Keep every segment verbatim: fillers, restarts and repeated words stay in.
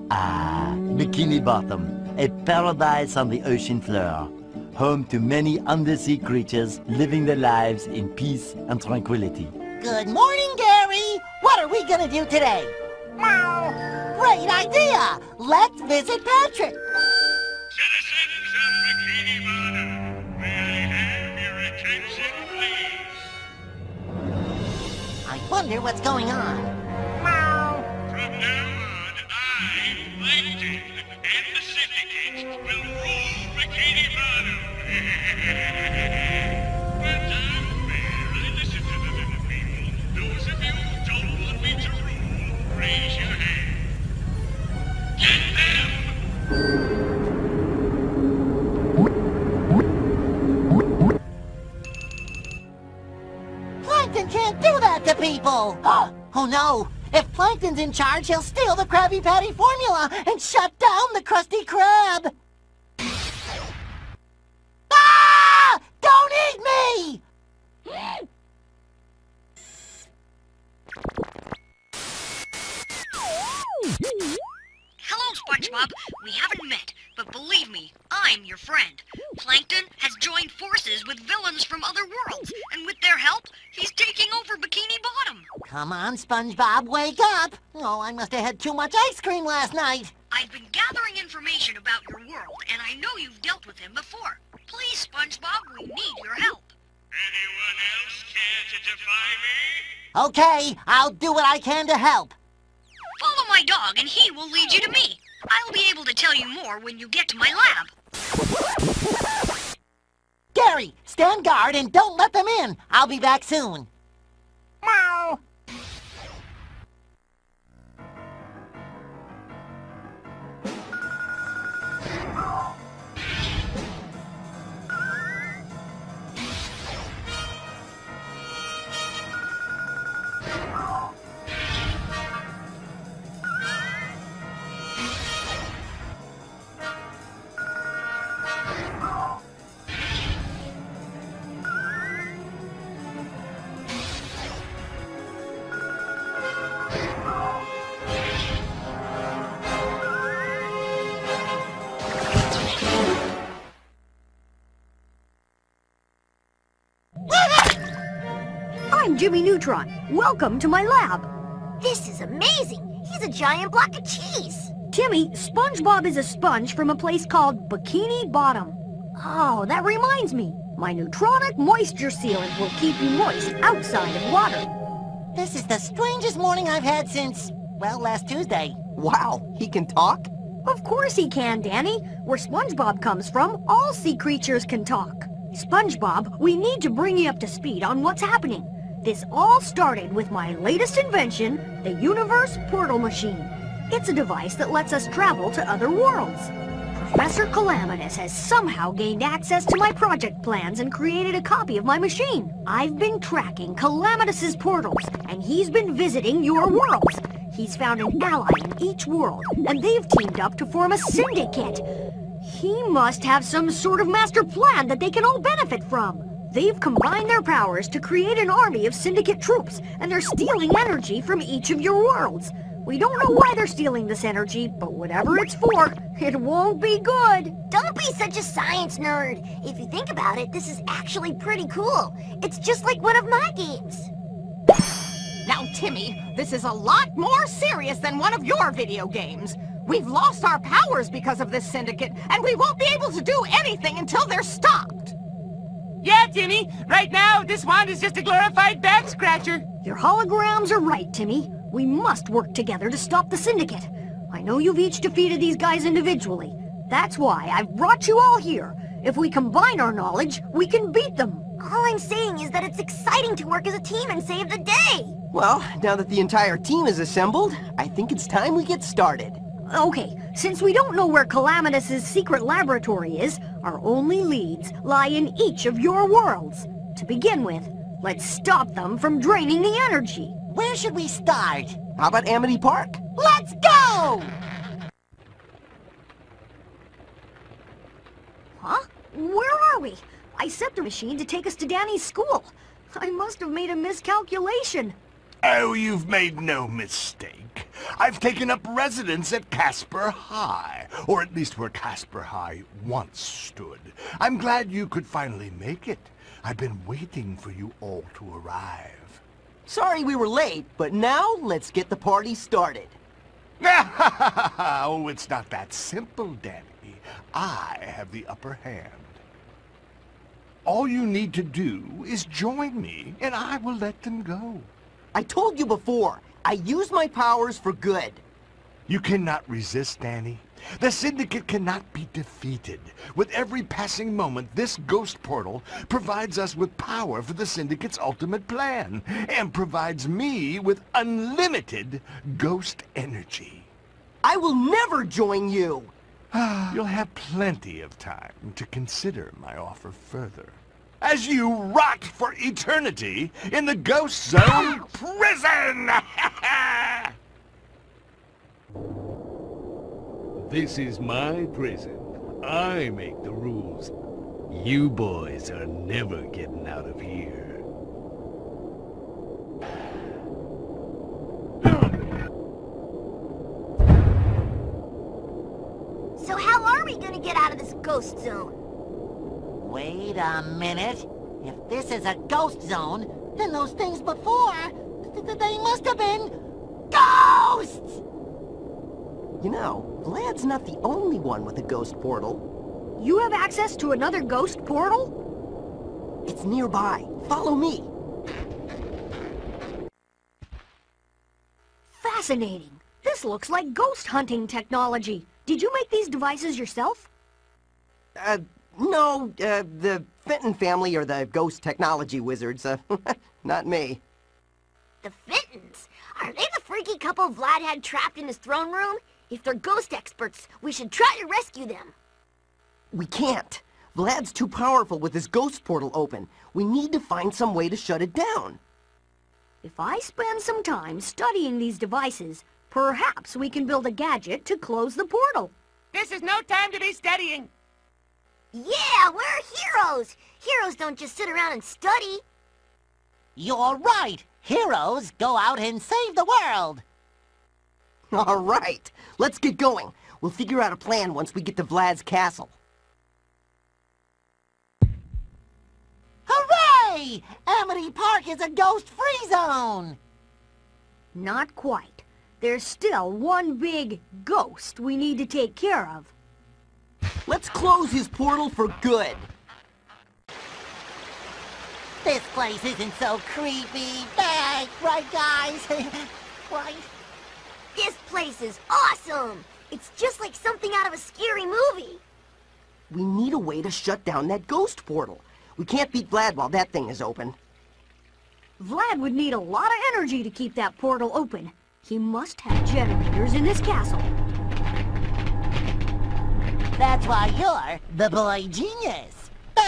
Ah, Bikini Bottom, a paradise on the ocean floor, home to many undersea creatures living their lives in peace and tranquility. Good morning, Gary! What are we gonna do today? Meow! Great idea! Let's visit Patrick! Citizens of Bikini Bottom, may I have your attention, please? I wonder what's going on. Meow! From now on, I, Plankton, and the Syndicate will rule Bikini Bottom. But unfair, I listen to the little people. Those of you who don't want me to rule, raise your hand. Get them! Plankton can't do that to people! Oh no! If Plankton's in charge, he'll steal the Krabby Patty formula and shut down the Krusty Krab! Ah! Don't eat me! Hello, Spongebob. We haven't met, but believe me, I'm your friend. Plankton has joined forces with villains from other worlds, and with their help, he's taking over Bikini Bottom. Come on, SpongeBob, wake up! Oh, I must have had too much ice cream last night. I've been gathering information about your world, and I know you've dealt with him before. Please, SpongeBob, we need your help. Anyone else care to defy me? Okay, I'll do what I can to help. Follow my dog, and he will lead you to me. I'll be able to tell you more when you get to my lab. Gary, stand guard and don't let them in. I'll be back soon. Meow. I'm Jimmy Neutron. Welcome to my lab. This is amazing! He's a giant block of cheese! Timmy, SpongeBob is a sponge from a place called Bikini Bottom. Oh, that reminds me. My neutronic moisture sealant will keep you moist outside of water. This is the strangest morning I've had since, well, last Tuesday. Wow, he can talk? Of course he can, Danny. Where SpongeBob comes from, all sea creatures can talk. SpongeBob, we need to bring you up to speed on what's happening. This all started with my latest invention, the Universe Portal Machine. It's a device that lets us travel to other worlds. Professor Calamitous has somehow gained access to my project plans and created a copy of my machine. I've been tracking Calamitus's portals, and he's been visiting your worlds. He's found an ally in each world, and they've teamed up to form a syndicate. He must have some sort of master plan that they can all benefit from. They've combined their powers to create an army of syndicate troops, and they're stealing energy from each of your worlds. We don't know why they're stealing this energy, but whatever it's for, it won't be good. Don't be such a science nerd. If you think about it, this is actually pretty cool. It's just like one of my games. Now, Timmy, this is a lot more serious than one of your video games. We've lost our powers because of this syndicate, and we won't be able to do anything until they're stopped. Yeah, Timmy. Right now, this wand is just a glorified back scratcher. Your holograms are right, Timmy. We must work together to stop the syndicate. I know you've each defeated these guys individually. That's why I've brought you all here. If we combine our knowledge, we can beat them. All I'm saying is that it's exciting to work as a team and save the day. Well, now that the entire team is assembled, I think it's time we get started. Okay, since we don't know where Calamitus's secret laboratory is, our only leads lie in each of your worlds. To begin with, let's stop them from draining the energy. Where should we start? How about Amity Park? Let's go! Huh? Where are we? I set the machine to take us to Danny's school. I must have made a miscalculation. Oh, you've made no mistake. I've taken up residence at Casper High, or at least where Casper High once stood. I'm glad you could finally make it. I've been waiting for you all to arrive. Sorry we were late, but now let's get the party started. Oh, it's not that simple, Danny. I have the upper hand. All you need to do is join me, and I will let them go. I told you before, I use my powers for good. You cannot resist, Danny. The Syndicate cannot be defeated. With every passing moment, this ghost portal provides us with power for the Syndicate's ultimate plan, and provides me with unlimited ghost energy. I will never join you! You'll have plenty of time to consider my offer further, as you rot for eternity in the Ghost Zone prison! This is my prison. I make the rules. You boys are never getting out of here. So how are we gonna get out of this ghost zone? Wait a minute. If this is a ghost zone, then those things before, th th they must have been ghosts! You know, Vlad's not the only one with a ghost portal. You have access to another ghost portal? It's nearby. Follow me. Fascinating. This looks like ghost hunting technology. Did you make these devices yourself? Uh, no, uh, the Fenton family are the ghost technology wizards. Uh, not me. The Fentons? Are they the freaky couple Vlad had trapped in his throne room? If they're ghost experts, we should try to rescue them. We can't. Vlad's too powerful with his ghost portal open. We need to find some way to shut it down. If I spend some time studying these devices, perhaps we can build a gadget to close the portal. This is no time to be studying. Yeah, we're heroes! Heroes don't just sit around and study. You're right! Heroes go out and save the world! All right, let's get going. We'll figure out a plan once we get to Vlad's castle. Hooray! Amity Park is a ghost-free zone! Not quite. There's still one big ghost we need to take care of. Let's close his portal for good. This place isn't so creepy. Bang! Right, guys? Right? This place is awesome! It's just like something out of a scary movie. We need a way to shut down that ghost portal. We can't beat Vlad while that thing is open. Vlad would need a lot of energy to keep that portal open. He must have generators in this castle. That's why you're the boy genius.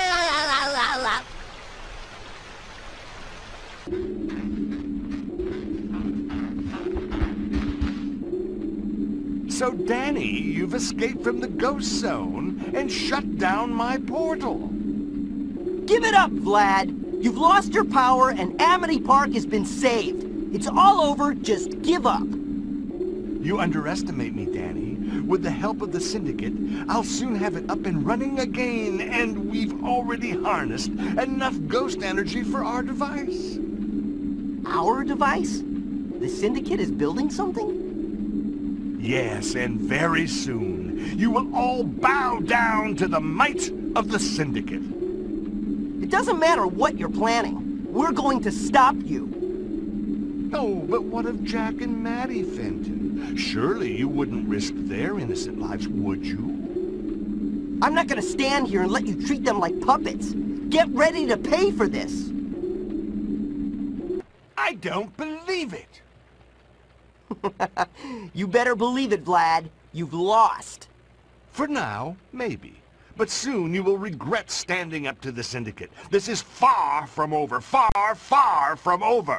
So, Danny, you've escaped from the Ghost Zone and shut down my portal. Give it up, Vlad! You've lost your power and Amity Park has been saved. It's all over, just give up. You underestimate me, Danny. With the help of the Syndicate, I'll soon have it up and running again, and we've already harnessed enough ghost energy for our device. Our device? The Syndicate is building something? Yes, and very soon, you will all bow down to the might of the Syndicate. It doesn't matter what you're planning. We're going to stop you. Oh, but what of Jack and Maddie Fenton? Surely you wouldn't risk their innocent lives, would you? I'm not gonna stand here and let you treat them like puppets. Get ready to pay for this. I don't believe it. You better believe it, Vlad. You've lost. For now, maybe. But soon you will regret standing up to the Syndicate. This is far from over. Far, far from over.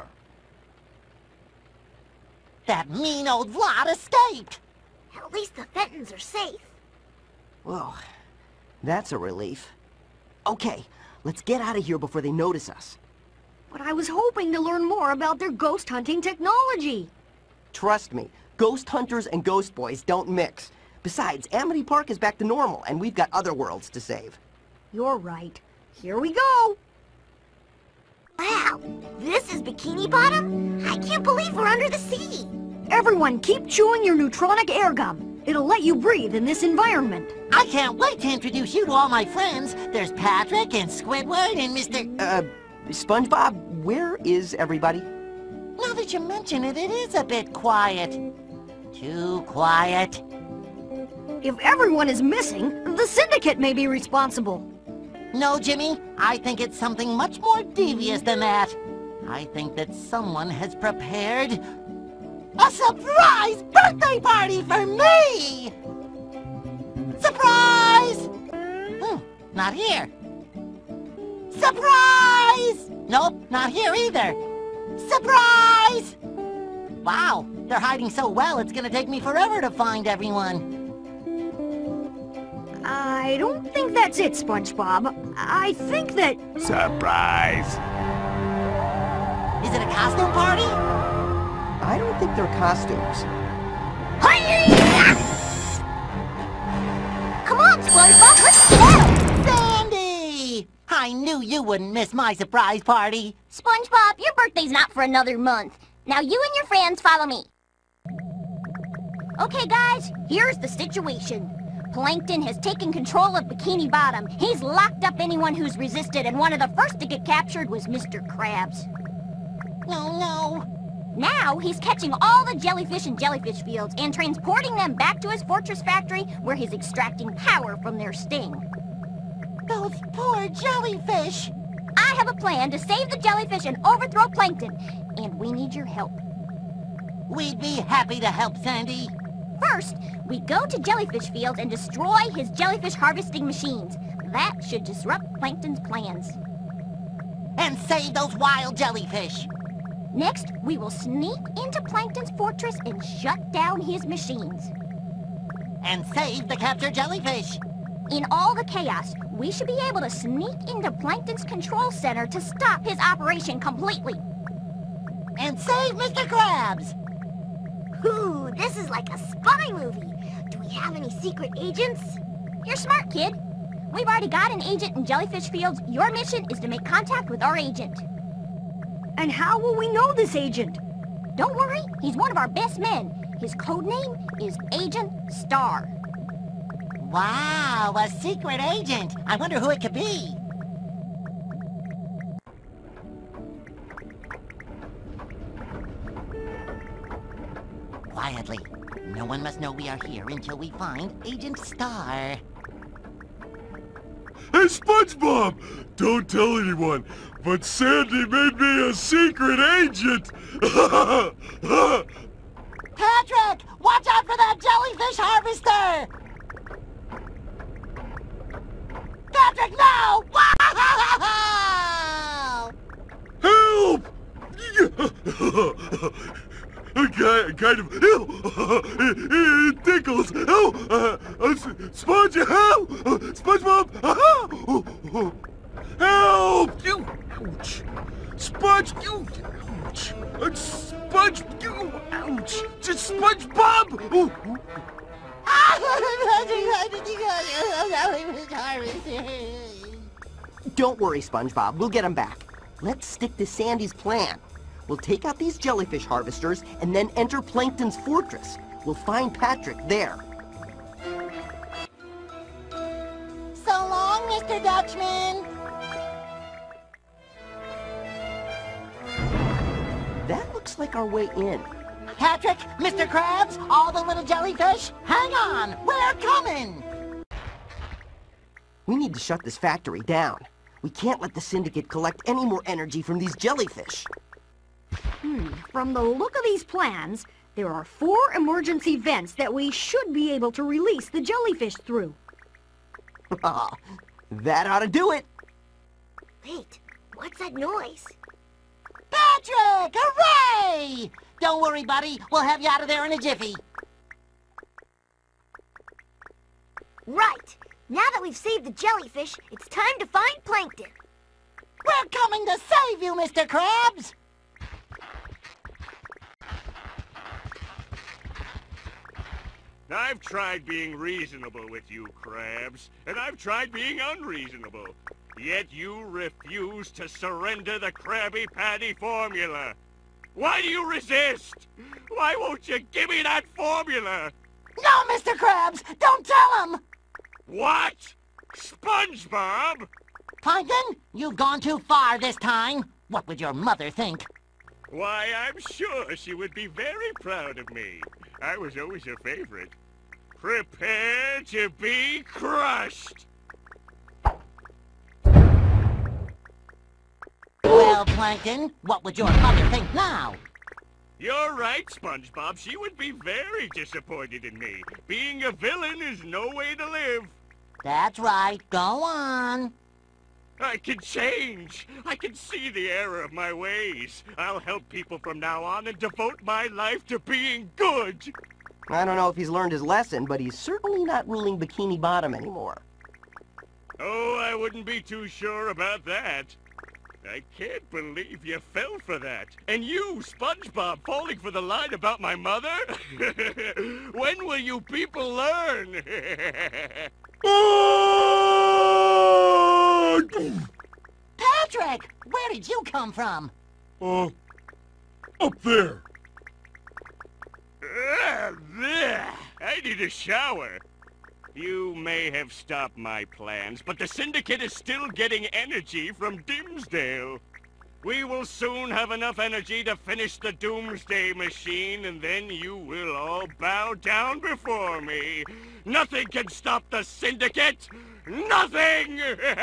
That mean old Vlad escaped! At least the Fentons are safe. Well, that's a relief. Okay, let's get out of here before they notice us. But I was hoping to learn more about their ghost hunting technology. Trust me, ghost hunters and ghost boys don't mix. Besides, Amity Park is back to normal, and we've got other worlds to save. You're right. Here we go! Wow, this is Bikini Bottom? I can't believe we're under the sea. Everyone keep chewing your neutronic air gum. It'll let you breathe in this environment. I can't wait to introduce you to all my friends. There's Patrick and Squidward and Mister Uh, SpongeBob, where is everybody? Now that you mention it, it is a bit quiet. Too quiet. If everyone is missing, the Syndicate may be responsible. No, Jimmy, I think it's something much more devious than that. I think that someone has prepared a surprise birthday party for me! Surprise! Hmm, not here. Surprise! Nope, not here either. Surprise! Wow, they're hiding so well it's gonna take me forever to find everyone. I don't think that's it, SpongeBob. I think that... Surprise! Is it a costume party? I don't think they're costumes. Come on, SpongeBob, let's go! Sandy! I knew you wouldn't miss my surprise party. SpongeBob, your birthday's not for another month. Now you and your friends follow me. Okay, guys, here's the situation. Plankton has taken control of Bikini Bottom. He's locked up anyone who's resisted, and one of the first to get captured was Mister Krabs. No, no. Now, he's catching all the jellyfish in jellyfish fields and transporting them back to his fortress factory where he's extracting power from their sting. Those poor jellyfish. I have a plan to save the jellyfish and overthrow Plankton, and we need your help. We'd be happy to help, Sandy. First, we go to jellyfish fields and destroy his jellyfish harvesting machines. That should disrupt Plankton's plans. And save those wild jellyfish. Next, we will sneak into Plankton's fortress and shut down his machines. And save the captured jellyfish. In all the chaos, we should be able to sneak into Plankton's control center to stop his operation completely. And save Mister Krabs. Ooh, this is like a spy movie. Do we have any secret agents? You're smart, kid. We've already got an agent in jellyfish fields. Your mission is to make contact with our agent. And how will we know this agent? Don't worry, he's one of our best men. His code name is Agent Star. Wow, a secret agent. I wonder who it could be. Quietly. No one must know we are here until we find Agent Star. Hey, SpongeBob! Don't tell anyone, but Sandy made me a secret agent! Patrick! Watch out for that jellyfish harvester! Patrick, no! Wow! Help! Kind, kind of, ew, it tickles, ew, uh, uh, Sponge, help, SpongeBob, help, you, ouch, Sponge, you, ouch, uh, Sponge, you, ouch, just SpongeBob, ooh. Don't worry, SpongeBob, we'll get him back. Let's stick to Sandy's plan. We'll take out these jellyfish harvesters and then enter Plankton's fortress. We'll find Patrick there. So long, Mister Dutchman. That looks like our way in. Patrick, Mister Krabs, all the little jellyfish, hang on, we're coming. We need to shut this factory down. We can't let the Syndicate collect any more energy from these jellyfish. Hmm, from the look of these plans, there are four emergency vents that we should be able to release the jellyfish through. That ought to do it. Wait, what's that noise? Patrick, hooray! Don't worry, buddy, we'll have you out of there in a jiffy. Right. Now that we've saved the jellyfish, it's time to find Plankton. We're coming to save you, Mister Krabs! I've tried being reasonable with you, Krabs, and I've tried being unreasonable. Yet you refuse to surrender the Krabby Patty formula. Why do you resist? Why won't you give me that formula? No, Mister Krabs! Don't tell him! What? Spongebob? Plankton, you've gone too far this time. What would your mother think? Why, I'm sure she would be very proud of me. I was always her favorite. Prepare to be crushed! Well, Plankton, what would your mother think now? You're right, Spongebob. She would be very disappointed in me. Being a villain is no way to live. That's right. Go on. I can change. I can see the error of my ways. I'll help people from now on and devote my life to being good. I don't know if he's learned his lesson, but he's certainly not ruling Bikini Bottom anymore. Oh, I wouldn't be too sure about that. I can't believe you fell for that. And you, SpongeBob, falling for the line about my mother? When will you people learn? Patrick, where did you come from? Uh, up there. I need a shower. You may have stopped my plans, but the Syndicate is still getting energy from Dimsdale. We will soon have enough energy to finish the Doomsday Machine, and then you will all bow down before me. Nothing can stop the Syndicate! Nothing!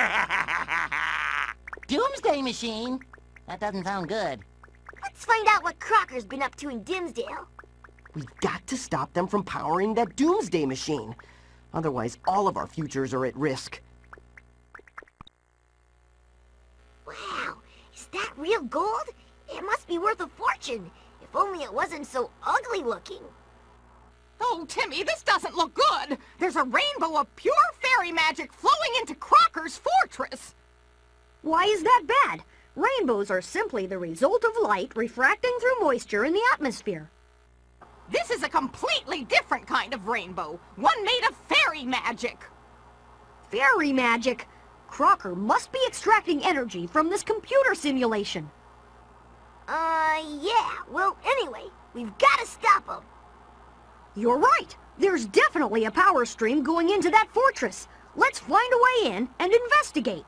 Doomsday Machine? That doesn't sound good. Let's find out what Crocker's been up to in Dimsdale. We've got to stop them from powering that Doomsday Machine. Otherwise, all of our futures are at risk. Wow, is that real gold? It must be worth a fortune. If only it wasn't so ugly looking. Oh, Timmy, this doesn't look good. There's a rainbow of pure fairy magic flowing into Crocker's fortress. Why is that bad? Rainbows are simply the result of light refracting through moisture in the atmosphere. This is a completely different kind of rainbow. One made of fairy magic. Fairy magic? Crocker must be extracting energy from this computer simulation. Uh, yeah. Well, anyway, we've got to stop him. You're right. There's definitely a power stream going into that fortress. Let's find a way in and investigate.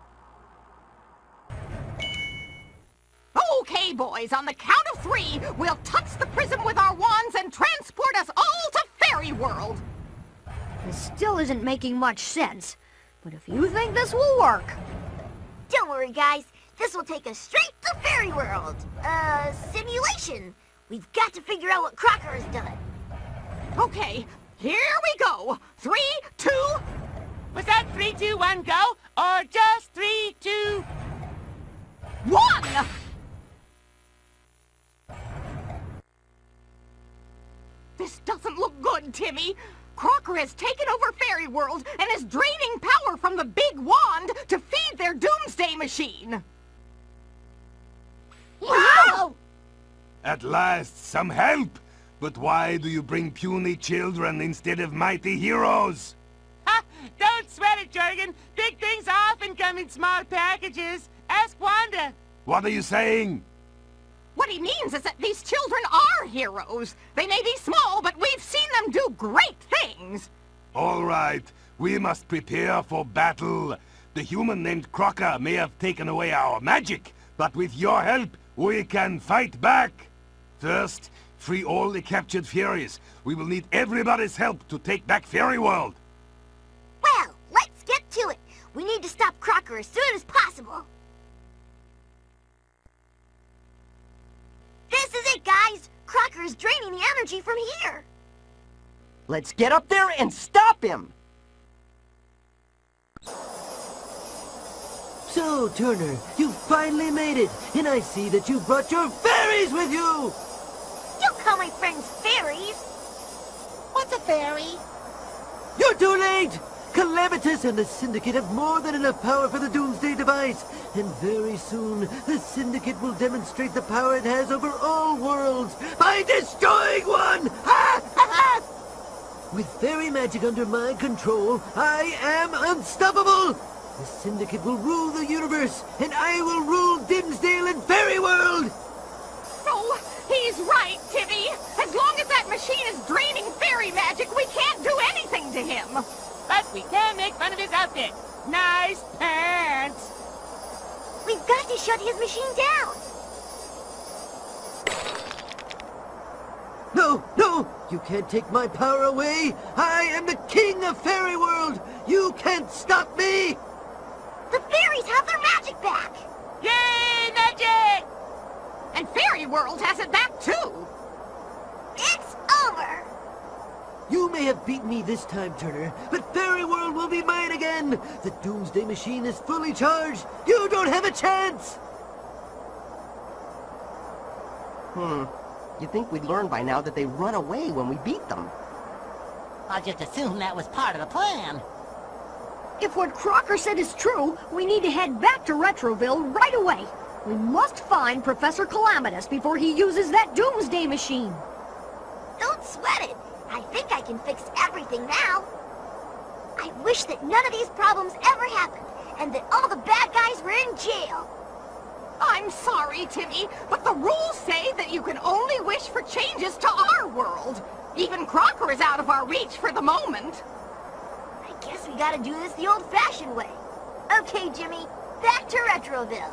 Okay, boys, on the count of three, we'll touch the prism with our wands and transport us all to Fairy World. This still isn't making much sense, but if you think this will work... Don't worry, guys. This will take us straight to Fairy World. Uh, simulation. We've got to figure out what Crocker has done. Okay, here we go. Three, two... Was that three, two, one, go? Or just three, two... One! This doesn't look good, Timmy. Crocker has taken over Fairy World and is draining power from the big wand to feed their Doomsday Machine. Wow! At last, some help! But why do you bring puny children instead of mighty heroes? Ha! Don't sweat it, Jorgen. Big things often come in small packages. Ask Wanda. What are you saying? What he means is that these children are heroes. They may be small, but we've seen them do great things. All right, we must prepare for battle. The human named Crocker may have taken away our magic, but with your help, we can fight back. First, free all the captured fairies. We will need everybody's help to take back Fairy World. Well, let's get to it. We need to stop Crocker as soon as possible. This is it, guys! Crocker is draining the energy from here! Let's get up there and stop him! So, Turner, you finally made it, and I see that you brought your fairies with you! Don't call my friends fairies! What's a fairy? You're too late! Calamitous and the Syndicate have more than enough power for the Doomsday device. And very soon, the Syndicate will demonstrate the power it has over all worlds by destroying one! Ha! Ha! Ha! With fairy magic under my control, I am unstoppable! The Syndicate will rule the universe, and I will rule Dimsdale and Fairy World! No, he's right, Timmy. As long as that machine is draining fairy magic, we can't do anything to him. But we can make fun of his outfit. Nice pants. We've got to shut his machine down. No, no! You can't take my power away! I am the king of Fairy World! You can't stop me! The fairies have their magic back! Yay, magic! And Fairy World has it back too! It's over! You may have beaten me this time, Turner, but Fairy World will be mine again! The Doomsday Machine is fully charged! You don't have a chance! Hmm. You'd think we'd learn by now that they run away when we beat them. I just assumed that was part of the plan. If what Crocker said is true, we need to head back to Retroville right away. We must find Professor Calamitous before he uses that Doomsday Machine. Don't sweat it. I think I can fix everything now. I wish that none of these problems ever happened, and that all the bad guys were in jail. I'm sorry, Timmy, but the rules say that you can only wish for changes to our world. Even Crocker is out of our reach for the moment. I guess we gotta do this the old-fashioned way. Okay, Jimmy, back to Retroville.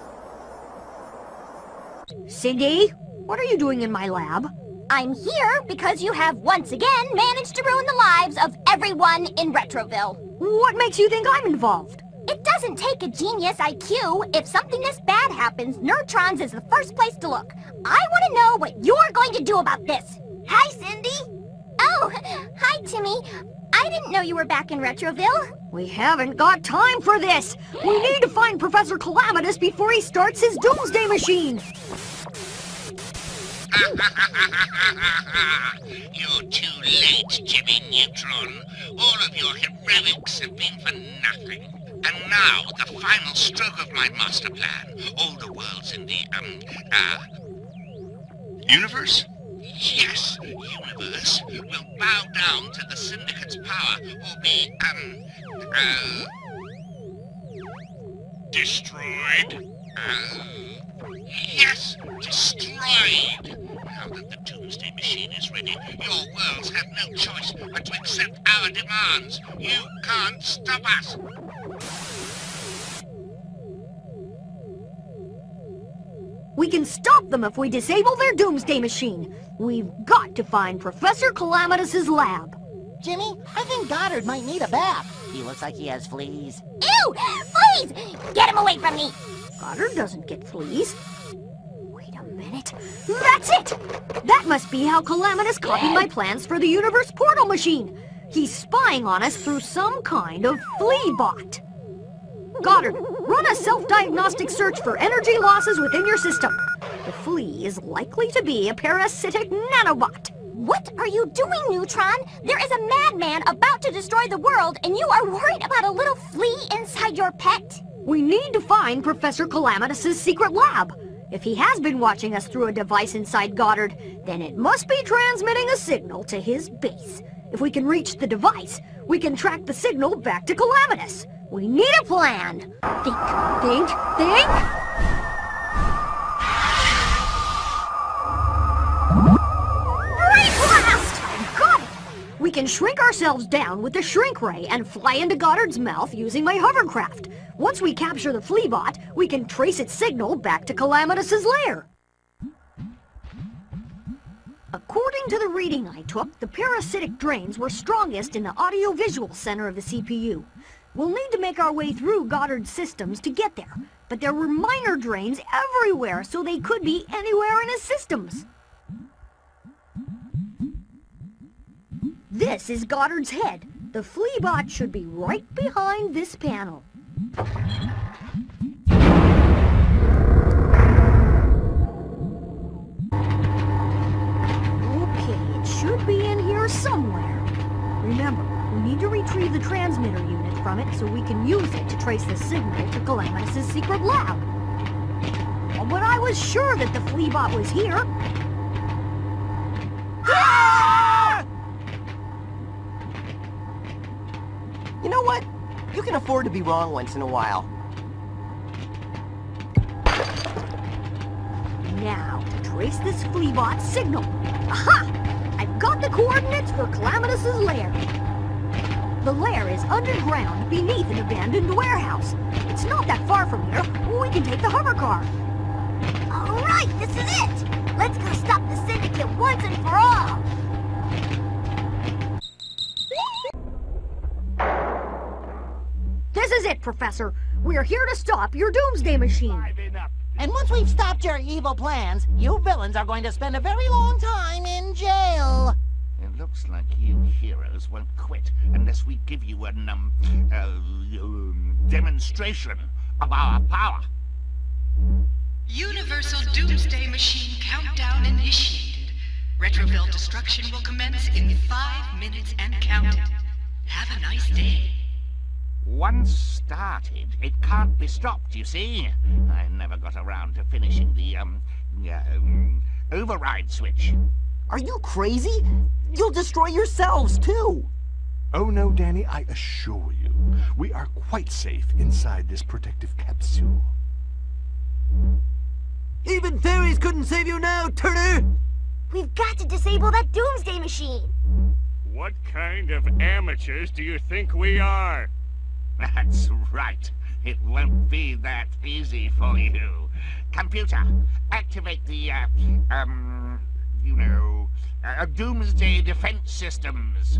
Cindy, what are you doing in my lab? I'm here because you have once again managed to ruin the lives of everyone in Retroville. What makes you think I'm involved? It doesn't take a genius I Q. If something this bad happens, Nerdtrons is the first place to look. I want to know what you're going to do about this. Hi, Cindy. Oh, hi, Timmy. I didn't know you were back in Retroville. We haven't got time for this. We need to find Professor Calamitous before he starts his Doomsday Machine. You're too late, Jimmy Neutron. All of your heroics have been for nothing. And now, the final stroke of my master plan. All the worlds in the, um, uh... universe? Yes, universe will bow down to the Syndicate's power, or be, um, uh... destroyed? Uh... Yes, destroyed! Now that the Doomsday Machine is ready, your worlds have no choice but to accept our demands. You can't stop us! We can stop them if we disable their Doomsday Machine. We've got to find Professor Calamitous' lab. Jimmy, I think Goddard might need a bath. He looks like he has fleas. Ew! Fleas! Get him away from me! Goddard doesn't get fleas. Wait a minute. That's it! That must be how Calamitous copied my plans for the Universe Portal Machine. He's spying on us through some kind of flea bot. Goddard, run a self-diagnostic search for energy losses within your system. The flea is likely to be a parasitic nanobot. What are you doing, Neutron? There is a madman about to destroy the world, and you are worried about a little flea inside your pet? We need to find Professor Calamitous' secret lab. If he has been watching us through a device inside Goddard, then it must be transmitting a signal to his base. If we can reach the device, we can track the signal back to Calamitous. We need a plan. Think, think, think. Ray blast! I got it! We can shrink ourselves down with the shrink ray and fly into Goddard's mouth using my hovercraft. Once we capture the fleabot, we can trace its signal back to Calamitous' lair. According to the reading I took, the parasitic drains were strongest in the audio-visual center of the C P U. We'll need to make our way through Goddard's systems to get there, but there were minor drains everywhere, so they could be anywhere in his systems. This is Goddard's head. The fleabot should be right behind this panel. Okay, it should be in here somewhere. Remember, we need to retrieve the transmitter unit from it so we can use it to trace the signal to Calamitous' secret lab. But I was sure that the Fleabot was here. Ah! You know what? You can afford to be wrong once in a while. Now, to trace this Fleabot signal. Aha! I've got the coordinates for Calamitous' lair. The lair is underground beneath an abandoned warehouse. It's not that far from here. We can take the hover car. All right, this is it. Let's go stop the Syndicate once and for all. This is it, Professor. We're here to stop your doomsday machine. And once we've stopped your evil plans, you villains are going to spend a very long time in jail. It looks like you heroes won't quit unless we give you an, um, uh, um, demonstration of our power. Universal Doomsday Machine countdown initiated. Retroville destruction will commence in five minutes and counting. Have a nice day. Once started, it can't be stopped, you see. I never got around to finishing the, um, um override switch. Are you crazy? You'll destroy yourselves, too! Oh no, Danny, I assure you, we are quite safe inside this protective capsule. Even fairies couldn't save you now, Turner! We've got to disable that Doomsday Machine! What kind of amateurs do you think we are? That's right. It won't be that easy for you. Computer, activate the, uh, um, you know, uh, Doomsday defense systems.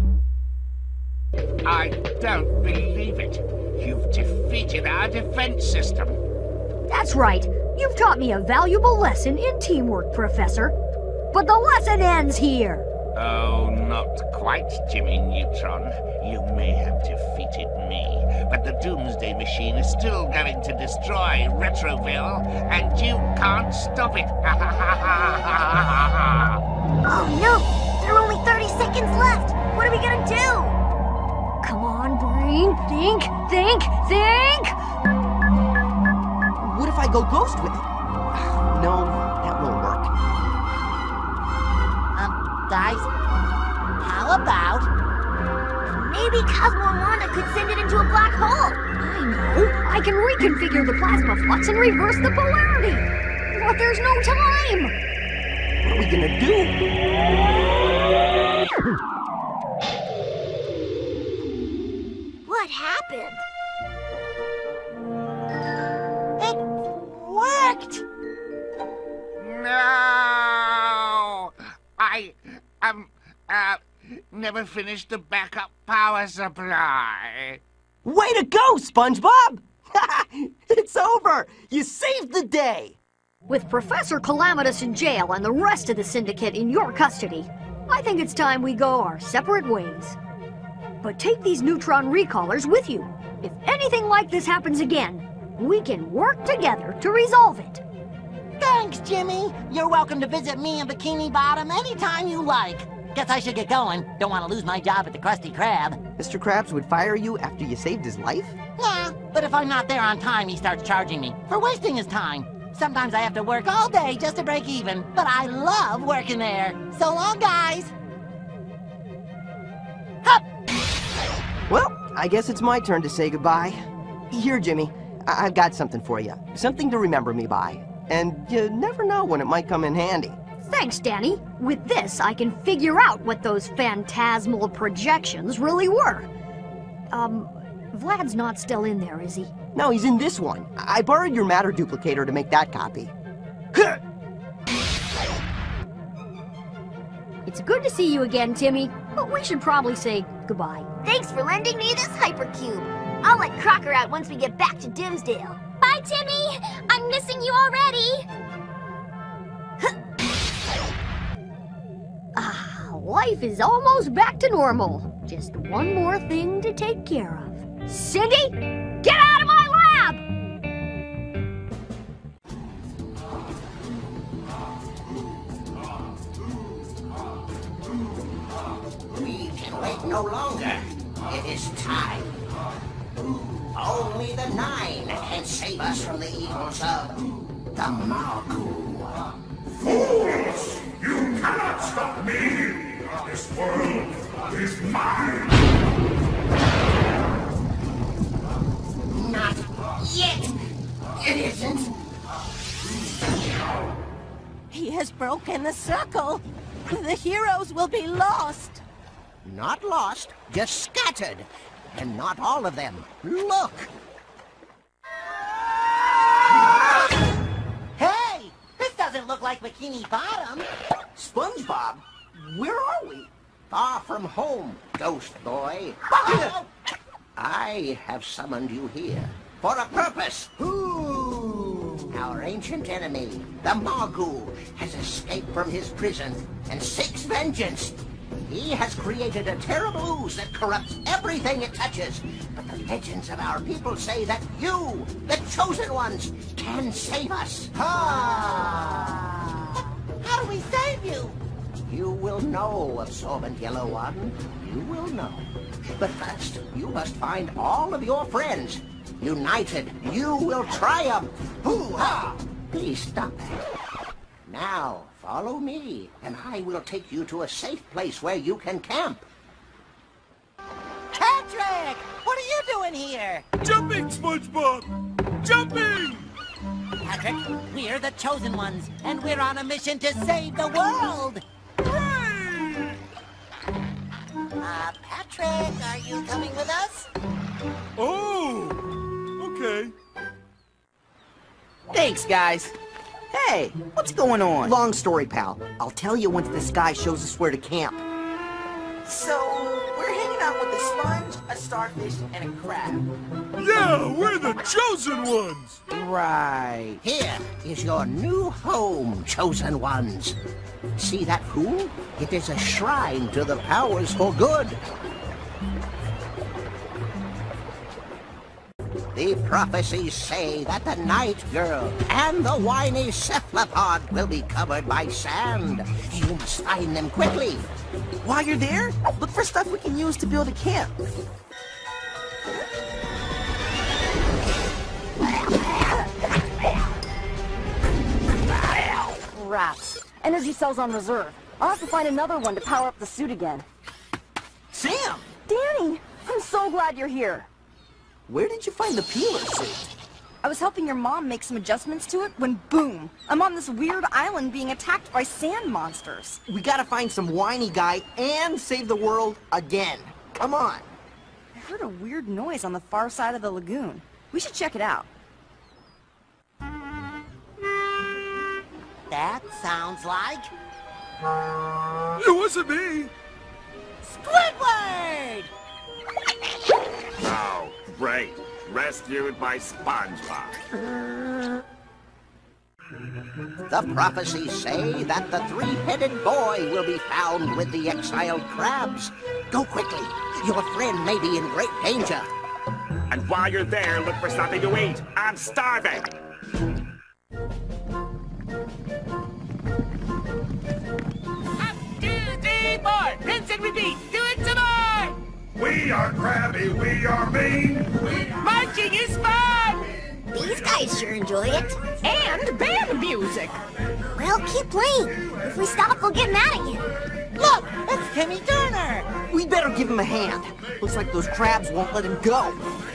I don't believe it. You've defeated our defense system. That's right. You've taught me a valuable lesson in teamwork, Professor. But the lesson ends here. Oh, not quite, Jimmy Neutron. You may have defeated me, but the Doomsday Machine is still going to destroy Retroville, and you can't stop it. Oh no! There are only thirty seconds left! What are we gonna do? Come on, brain. Think, think, think! What if I go ghost with it? No, that won't work. Um, guys, how about... Maybe Cosmo and Wanda could send it into a black hole. I know. I can reconfigure the plasma flux and reverse the polarity. But there's no time. What are we gonna do? What happened? It worked! No! I, um, uh, never finished the backup power supply. Way to go, Spongebob! It's over! You saved the day! With Professor Calamitous in jail and the rest of the Syndicate in your custody, I think it's time we go our separate ways. But take these neutron recallers with you. If anything like this happens again, we can work together to resolve it. Thanks, Jimmy. You're welcome to visit me in Bikini Bottom anytime you like. Guess I should get going. Don't want to lose my job at the Krusty Krab. Mister Krabs would fire you after you saved his life? Yeah, but if I'm not there on time, he starts charging me for wasting his time. Sometimes I have to work all day just to break even, but I love working there. So long, guys. Hup! Well, I guess it's my turn to say goodbye. Here, Jimmy, I I've got something for you. Something to remember me by. And you never know when it might come in handy. Thanks, Danny. With this, I can figure out what those phantasmal projections really were. Um, Vlad's not still in there, is he? No, he's in this one. I, I borrowed your matter duplicator to make that copy. It's good to see you again, Timmy, but we should probably say goodbye. Thanks for lending me this hypercube. I'll let Crocker out once we get back to Dimsdale. Bye, Timmy! I'm missing you already! Ah, life is almost back to normal. Just one more thing to take care of. Cindy, get out of my lab! We can wait no longer. It is time. Only the Nine can save us from the evils of the Magu. Fools! You cannot stop me! This world is mine! Not yet! It isn't! He has broken the circle. The heroes will be lost. Not lost, just scattered. And not all of them. Look! Hey! This doesn't look like Bikini Bottom. SpongeBob, where are we? Far from home, ghost boy. I have summoned you here for a purpose. Ooh. Our ancient enemy, the Magu, has escaped from his prison and seeks vengeance. He has created a terrible ooze that corrupts everything it touches. But the legends of our people say that you, the chosen ones, can save us. Ah. How do we save you? You will know, absorbent yellow one. You will know. But first, you must find all of your friends. United, you will triumph. Hoo-ha! Please stop that. Now, follow me, and I will take you to a safe place where you can camp. Patrick! What are you doing here? Jumping, SpongeBob! Jumping! Patrick, we're the chosen ones, and we're on a mission to save the world! Hooray! Uh, Patrick, are you coming with us? Oh! Okay. Thanks, guys. Hey, what's going on? Long story, pal. I'll tell you once this guy shows us where to camp. So, we're hanging out with a sponge, a starfish, and a crab. Yeah, we're the chosen ones! Right. Here is your new home, chosen ones. See that pool? It is a shrine to the powers for good. The prophecies say that the Night Girl and the whiny cephalopod will be covered by sand. You must find them quickly. While you're there, look for stuff we can use to build a camp. Rats. Energy cells on reserve. I'll have to find another one to power up the suit again. Sam! Danny! I'm so glad you're here. Where did you find the peeler suit? I was helping your mom make some adjustments to it when, boom, I'm on this weird island being attacked by sand monsters. We gotta find some whiny guy and save the world again. Come on. I heard a weird noise on the far side of the lagoon. We should check it out. That sounds like... It wasn't me! Squidward! Oh, great. Rescued by SpongeBob. The prophecies say that the three-headed boy will be found with the exiled crabs. Go quickly. Your friend may be in great danger. And while you're there, look for something to eat. I'm starving. Up, two, three, four. Rinse and repeat. Do it some more. We are crabby. We are mean. Marching is fun. These guys sure enjoy it. And band music. Well, keep playing. If we stop, we'll get mad again. Look, it's Timmy Turner. We better give him a hand. Looks like those crabs won't let him go.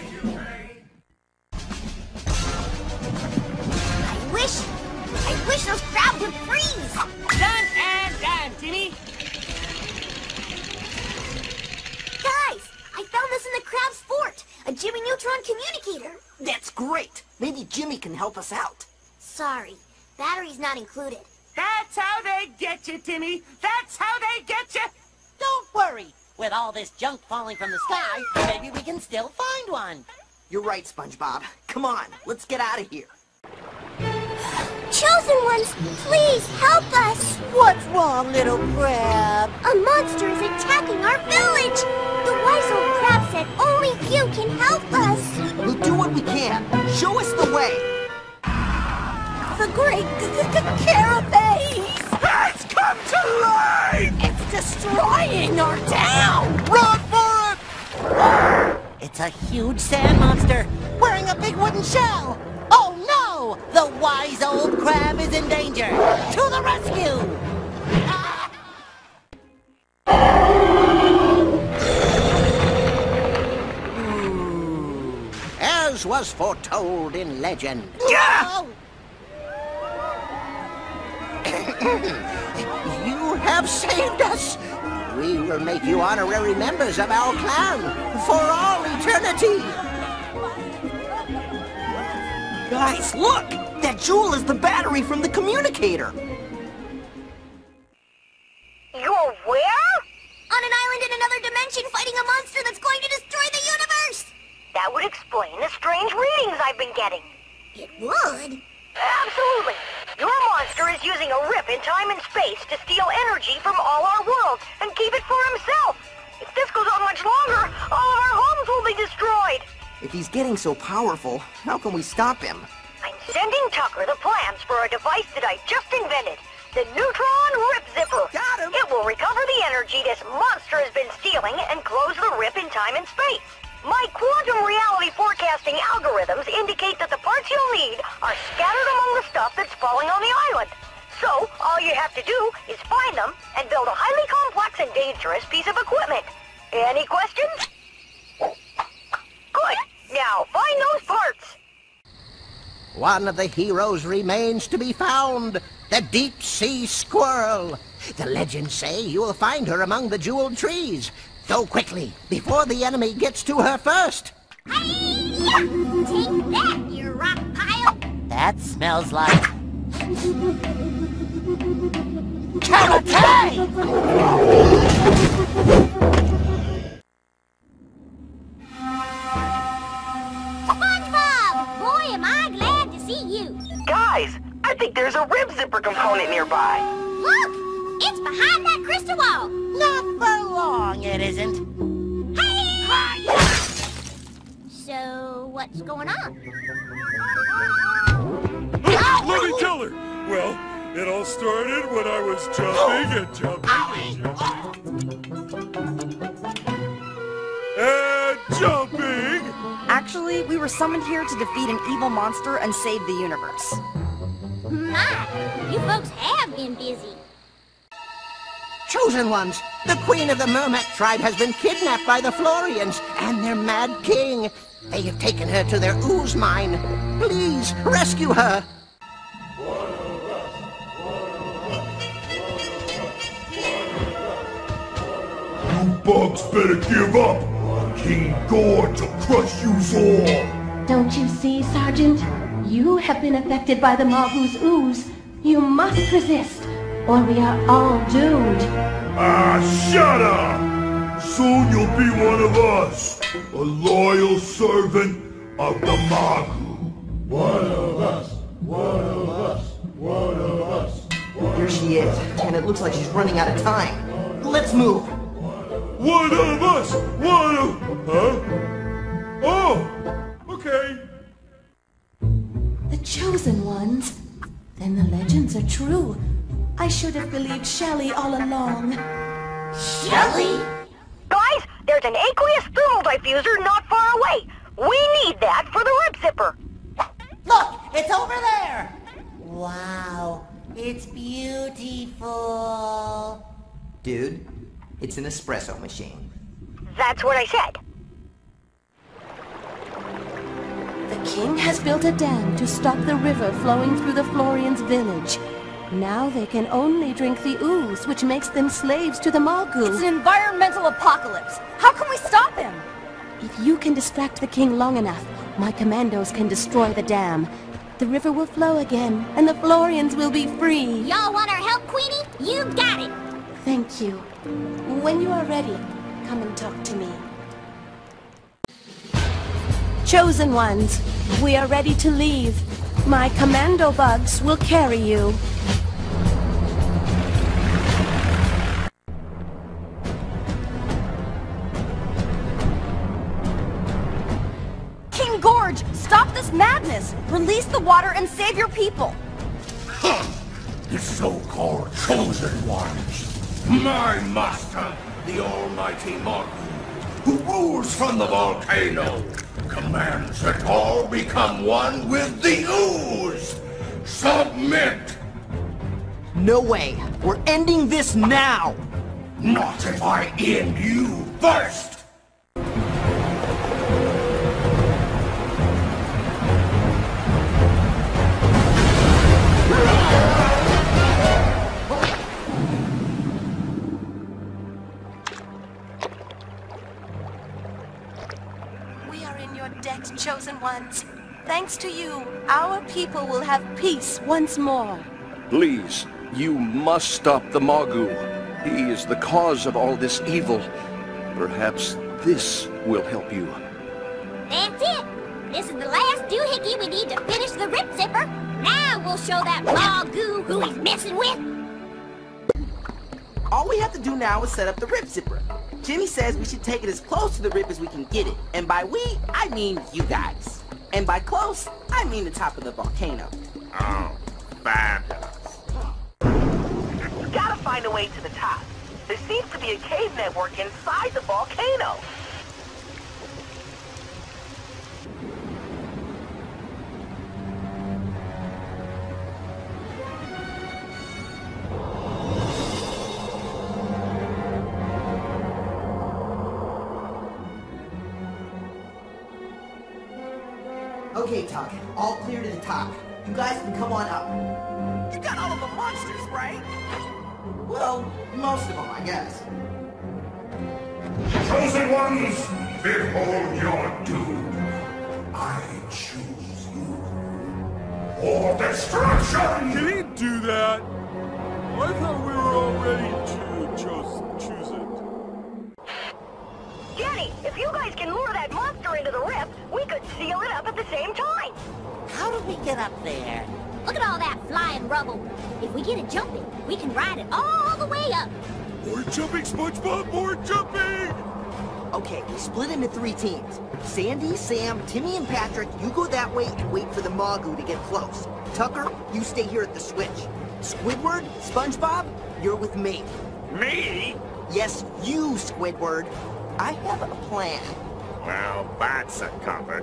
I wish, I wish those crabs would freeze. Done and done, Timmy. Guys, I found this in the crab's fort. A Jimmy Neutron communicator. That's great. Maybe Jimmy can help us out. Sorry, battery's not included. That's how they get you, Timmy. That's how they get you. Don't worry. With all this junk falling from the sky, maybe we can still find one. You're right, SpongeBob. Come on, let's get out of here. Chosen ones, please help us. What's wrong, little crab? A monster is attacking our village. The wise old crab said only you can help us. We'll do what we can. Show us the way. The great carapace It's come to life! It's destroying our town. Run for it! It's a a huge sand monster wearing a big wooden shell. Oh no! The wise old crab is in danger. To the rescue! Ah! As was foretold in legend. Yeah! You have saved us. We will make you honorary members of our clan for all eternity. Guys, look! That jewel is the battery from the communicator. You're where? On an island in another dimension fighting a monster that's going to destroy the universe! That would explain the strange readings I've been getting. It would? Absolutely. Your monster is using a rip in time and space to steal energy from all our worlds and keep it for himself. If this goes on much longer, all of our homes will be destroyed. If he's getting so powerful, how can we stop him? I'm sending Tucker the plans for a device that I just invented. The Neutron Rip Zipper. Got him! It will recover the energy this monster has been stealing and close the rip in time and space. My quantum reality forecasting algorithms indicate that the parts you'll need are scattered among the stuff that's falling on the island. So, all you have to do is find them and build a highly complex and dangerous piece of equipment. Any questions? Good. Now, find those parts. One of the heroes remains to be found, the deep-sea squirrel. The legends say you will find her among the jeweled trees. Go quickly, before the enemy gets to her first. Hi-ya! Take that, you rock pile! That smells like... karate! SpongeBob! Boy, am I glad to see you! Guys, I think there's a rib zipper component nearby. Look! It's behind that crystal wall! Not for long, it isn't. Hey! So, what's going on? Let me tell her! Well, it all started when I was jumping and jumping and jumping. And jumping! Actually, we were summoned here to defeat an evil monster and save the universe. My, you folks have been busy. Chosen ones, the queen of the Mermet tribe has been kidnapped by the Florians and their mad king. They have taken her to their ooze mine. Please, rescue her. You bugs better give up. King Gorge will crush yous all. Don't you see, Sergeant? You have been affected by the Mahu's ooze. You must resist, or we are all doomed. Ah, shut up! Soon you'll be one of us, a loyal servant of the Mahu. One of us, one of us, one of us. Here she is, and it looks like she's running out of time. Let's move. One of us, one of... Huh? Oh, okay. The chosen ones? Then the legends are true. I should have believed Shelley all along. Shelley? Guys, there's an aqueous thermal diffuser not far away. We need that for the rip zipper. Look, it's over there. Wow, it's beautiful. Dude, it's an espresso machine. That's what I said. The king has built a dam to stop the river flowing through the Florians' village. Now they can only drink the ooze, which makes them slaves to the Magu. It's an environmental apocalypse. How can we stop him? If you can distract the king long enough, my commandos can destroy the dam. The river will flow again, and the Florians will be free. Y'all want our help, Queenie? You got it! Thank you. When you are ready, come and talk to me. Chosen ones, we are ready to leave. My commando bugs will carry you. King Gorge, stop this madness! Release the water and save your people! The so-called chosen ones. My master, the almighty Magu, who rules from the volcano, commands that all become one with the ooze. Submit! No way. We're ending this now. Not if I end you first! Debt, chosen ones. Thanks to you, our people will have peace once more. Please, you must stop the Magu. He is the cause of all this evil. Perhaps this will help you. That's it. This is the last doohickey we need to finish the Rip Zipper. Now we'll show that Magu who he's messing with. All we have to do now is set up the Rip Zipper. Jimmy says we should take it as close to the rip as we can get it. And by we, I mean you guys. And by close, I mean the top of the volcano. Oh, fabulous. You gotta find a way to the top. There seems to be a cave network inside the volcano. Okay, Tuck. All clear to the top. You guys can come on up. You got all of the monsters, right? Well, most of them, I guess. Chosen ones, behold your doom. I choose you. For destruction! Can he do that? I thought we were already cho chose choose it. Jenny, if you guys can lure that monster into the rip, we could seal it up at the same time. How do we get up there? Look at all that flying rubble. If we get it jumping, we can ride it all the way up. More jumping, SpongeBob! More jumping! Okay, we split into three teams. Sandy, Sam, Timmy, and Patrick, you go that way and wait for the Magu to get close. Tucker, you stay here at the switch. Squidward, SpongeBob, you're with me. Me? Yes, you, Squidward. I have a plan. Well, that's a comfort.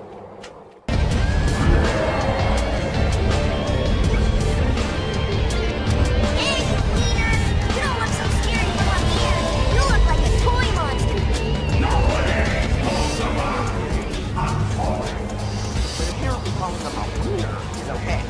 Hey, Wiener! You don't look so scary from up here. You look like a toy monster. No way! Close the mind! I'm toy. But apparently calling them a wiener is okay.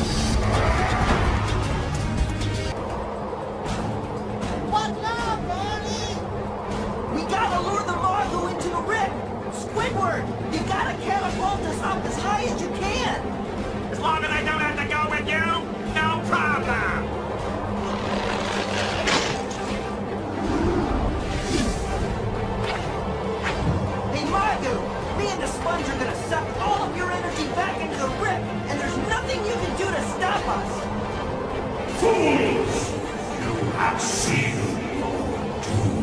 What now, Danny? We gotta lure the Magu into the rip! Squidward, you gotta catapult us up as high as you can! As long as I don't have to go with you, no problem! Hey Magu, me and the Sponge are gonna suck all of your energy back into the rip, and there's nothing you can do to stop us! Fools! You have seen your doom.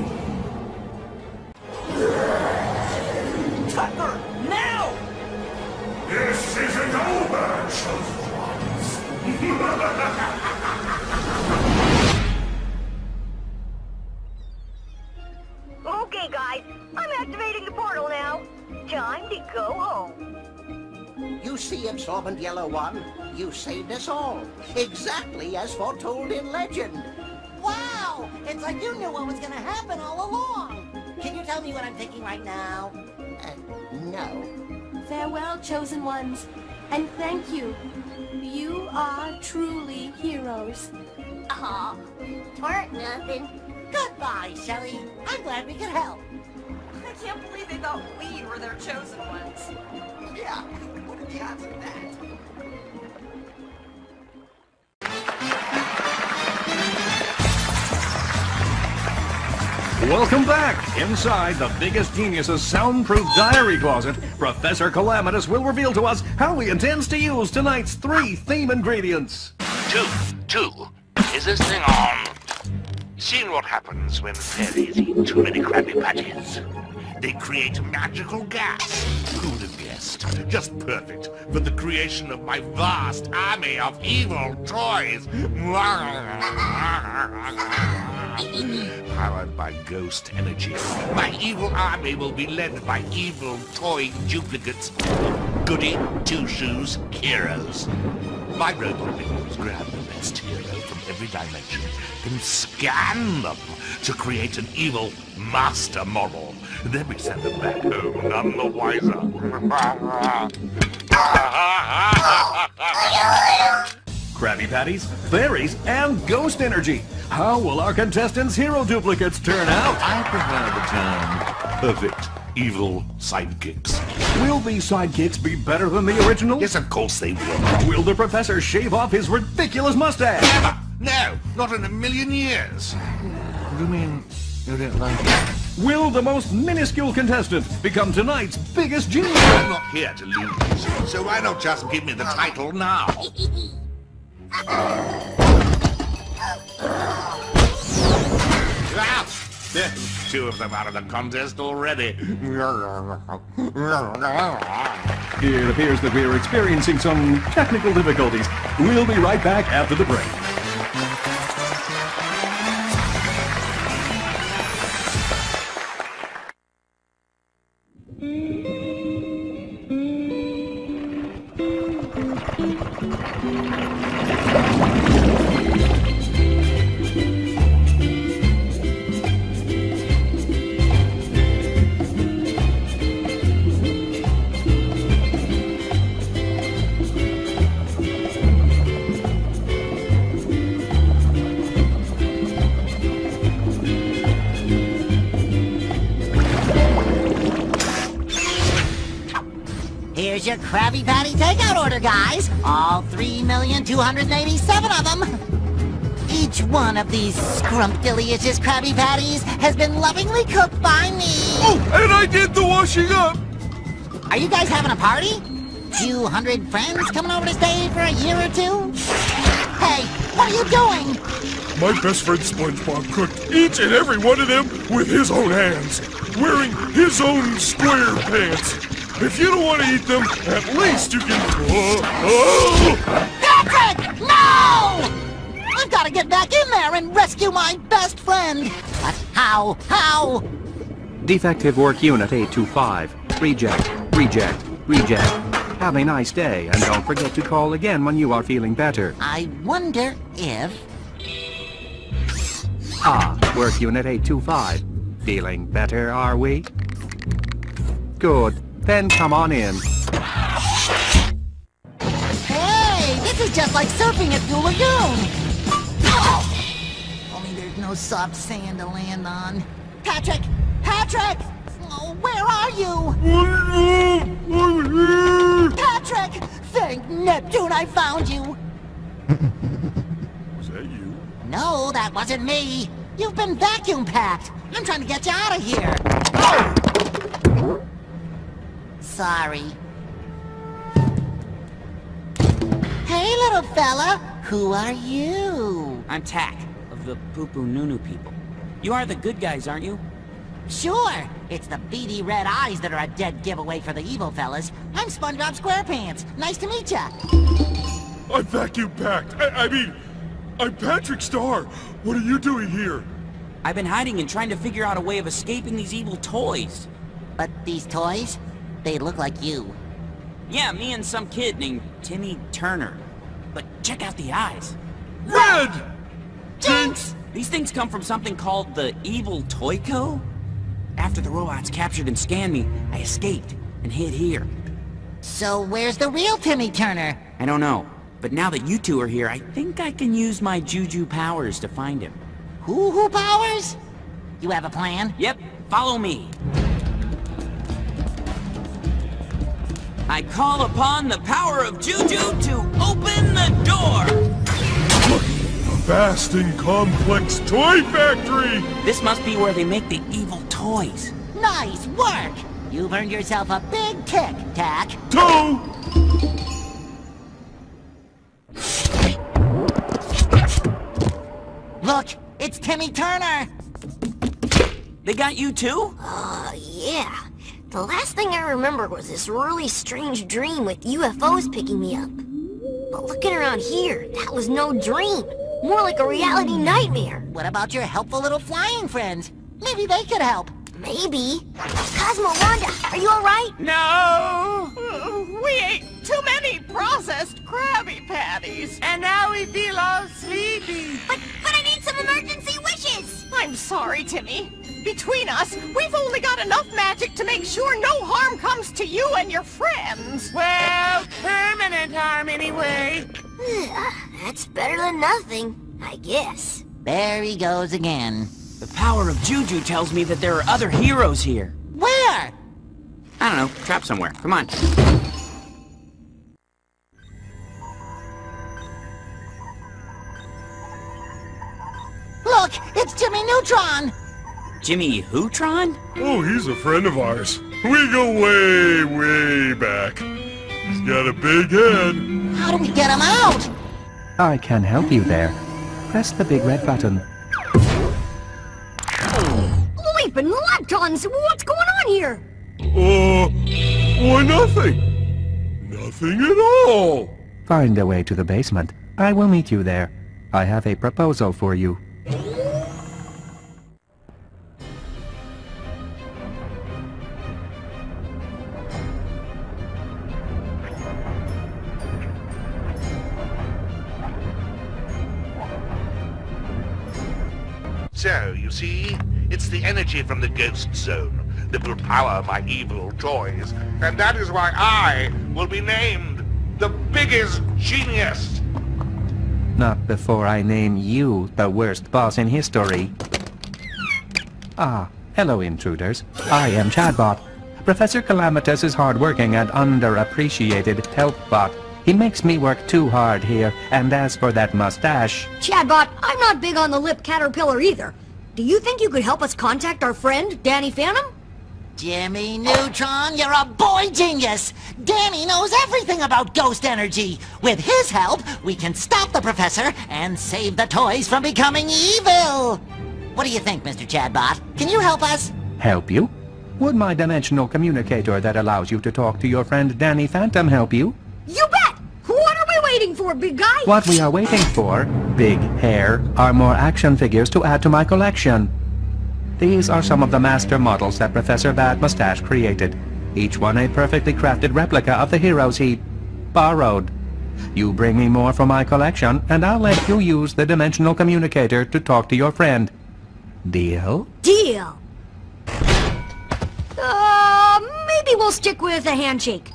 Tucker, now! This isn't over, chosen ones. Okay, guys, I'm activating the portal now. Time to go home. You see, absorbent yellow one, you saved us all. Exactly as foretold in legend. Wow! It's like you knew what was gonna happen all along. Can you tell me what I'm thinking right now? Uh, no. Farewell, chosen ones, and thank you. You are truly heroes. Aw, weren't nothing. Goodbye, Shelly. I'm glad we could help. I can't believe they thought we were their chosen ones. Yeah, what are the odds of that? Welcome back! Inside the biggest genius's soundproof diary closet, Professor Calamitous will reveal to us how he intends to use tonight's three theme ingredients. Two, two. Is this thing on? Seen what happens when fairies eat too many Krabby Patties? They create magical gas. Who'd have guessed? Just perfect for the creation of my vast army of evil toys. Powered by ghost energy, my evil army will be led by evil toy duplicates. Goody, Two Shoes, heroes. My robot minions grab the best hero from every dimension, then scan them to create an evil master model. Then we send them back home, none the wiser. Krabby Patties, fairies, and ghost energy. How will our contestants' hero duplicates turn out? I prefer the term perfect evil sidekicks. Will these sidekicks be better than the original? Yes, of course they will. Will the professor shave off his ridiculous mustache? Never! No, not in a million years. You mean you didn't like it? Will the most minuscule contestant become tonight's biggest genius? I'm not here to lose, so why not just give me the title now? Ah, two of them out of the contest already. It appears that we are experiencing some technical difficulties. We'll be right back after the break. Here's your Krabby Patty takeout order, guys. All three million two hundred eighty-seven of them. Each one of these scrumptious Krabby Patties has been lovingly cooked by me. Oh, and I did the washing up. Are you guys having a party? Few hundred friends coming over to stay for a year or two? Hey, what are you doing? My best friend Spongebob cooked each and every one of them with his own hands, wearing his own square pants. If you don't want to eat them, at least you can... Uh, oh! Patrick! No! I've got to get back in there and rescue my best friend. But how? How? Defective work unit eight two five. Reject, reject, reject. Have a nice day, and don't forget to call again when you are feeling better. I wonder if... Ah, work unit eight two five. Feeling better, are we? Good. Then come on in. Hey, this is just like surfing at Blue Lagoon. Oh, only there's no soft sand to land on. Patrick! Patrick! Oh, where are you? Patrick! Thank Neptune I found you! Was that you? No, that wasn't me. You've been vacuum packed. I'm trying to get you out of here. Oh! Sorry. Hey, little fella. Who are you? I'm Tack, of the Poo Poo Nunu people. You are the good guys, aren't you? Sure. It's the beady red eyes that are a dead giveaway for the evil fellas. I'm SpongeBob SquarePants. Nice to meet ya. I'm vacuum packed. I, I mean, I'm Patrick Star. What are you doing here? I've been hiding and trying to figure out a way of escaping these evil toys. But these toys? They look like you. Yeah, me and some kid named Timmy Turner. But check out the eyes. Red! Jinx! These things come from something called the Evil Toy Co. After the robots captured and scanned me, I escaped and hid here. So where's the real Timmy Turner? I don't know. But now that you two are here, I think I can use my juju powers to find him. Hoo-hoo powers? You have a plan? Yep, follow me. I call upon the power of Juju to open the door! Look! A vast and complex toy factory! This must be where they make the evil toys. Nice work! You've earned yourself a big kick, Tack. Two! Look! It's Timmy Turner! They got you too? Uh, yeah. The last thing I remember was this really strange dream with U F Os picking me up. But looking around here, that was no dream. More like a reality nightmare. What about your helpful little flying friends? Maybe they could help. Maybe. Cosmo, Wanda, are you alright? No! We ate too many processed Krabby Patties. And now we feel all sleepy. But, but I need some emergency wishes! I'm sorry, Timmy. Between us, we've only got enough magic to make sure no harm comes to you and your friends. Well, permanent harm anyway. That's better than nothing, I guess. There he goes again. The power of Juju tells me that there are other heroes here. Where? I don't know, trapped somewhere. Come on. Look, it's Jimmy Neutron! Jimmy Hootron? Oh, he's a friend of ours. We go way, way back. He's got a big head. How do we get him out? I can help you there. Press the big red button. Leaping leptons! What's going on here? Uh, why nothing. Nothing at all. Find a way to the basement. I will meet you there. I have a proposal for you. So, you see, it's the energy from the ghost zone that will power my evil toys, and that is why I will be named the biggest genius. Not before I name you the worst boss in history. Ah, hello intruders. I am Chadbot. Professor Calamitous is hardworking and underappreciated helpbot. He makes me work too hard here, and as for that mustache... Chadbot, I'm not big on the lip caterpillar either. Do you think you could help us contact our friend, Danny Phantom? Jimmy Neutron, you're a boy genius! Danny knows everything about ghost energy! With his help, we can stop the professor and save the toys from becoming evil! What do you think, Mister Chadbot? Can you help us? Help you? Would my dimensional communicator that allows you to talk to your friend Danny Phantom help you? You bet! What are we waiting for, big guy? What we are waiting for, big hair, are more action figures to add to my collection. These are some of the master models that Professor Bad Mustache created. Each one a perfectly crafted replica of the heroes he borrowed. You bring me more from my collection, and I'll let you use the dimensional communicator to talk to your friend. Deal? Deal! Uh, maybe we'll stick with a handshake.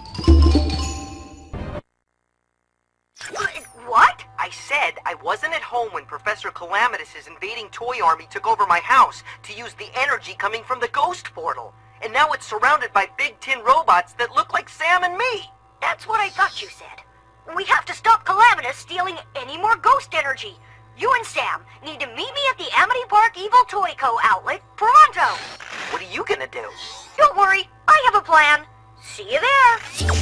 What? I said I wasn't at home when Professor Calamitous' invading toy army took over my house to use the energy coming from the ghost portal. And now it's surrounded by big tin robots that look like Sam and me. That's what I thought you said. We have to stop Calamitous stealing any more ghost energy. You and Sam need to meet me at the Amity Park Evil Toy Co. outlet, pronto. What are you gonna do? Don't worry, I have a plan. See you there.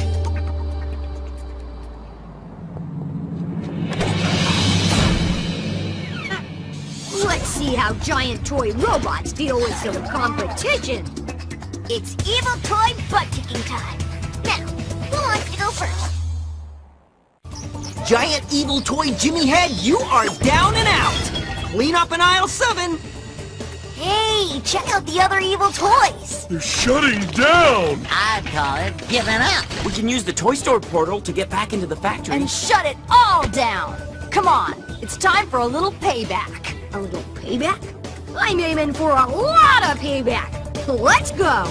Let's see how giant toy robots deal with some competition. It's evil toy butt-kicking time. Now, who wants to go first? Giant evil toy Jimmy Head, you are down and out! Clean up in aisle seven! Hey, check out the other evil toys! They're shutting down! I'd call it giving up. We can use the toy store portal to get back into the factory. And shut it all down! Come on, it's time for a little payback. A little payback? I'm aiming for a lot of payback! Let's go!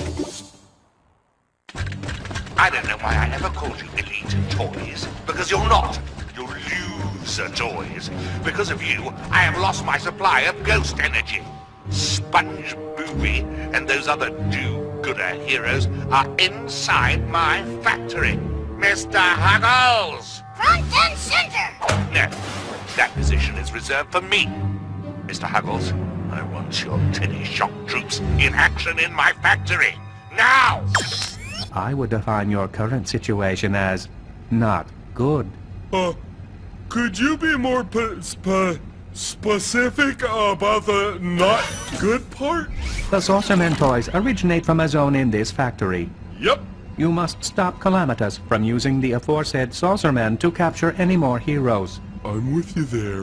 I don't know why I never called you Elite Toys, because you're not. You're loser toys. Because of you, I have lost my supply of ghost energy. Spongebob and those other do-gooder heroes are inside my factory. Mister Huggles! Front and center! No, that position is reserved for me. Mister Huggles, I want your teddy shock troops in action in my factory. Now! I would define your current situation as not good. Uh, could you be more p sp specific about the not good part? The Saucerman toys originate from a zone in this factory. Yep. You must stop Calamitous from using the aforesaid Saucerman to capture any more heroes. I'm with you there.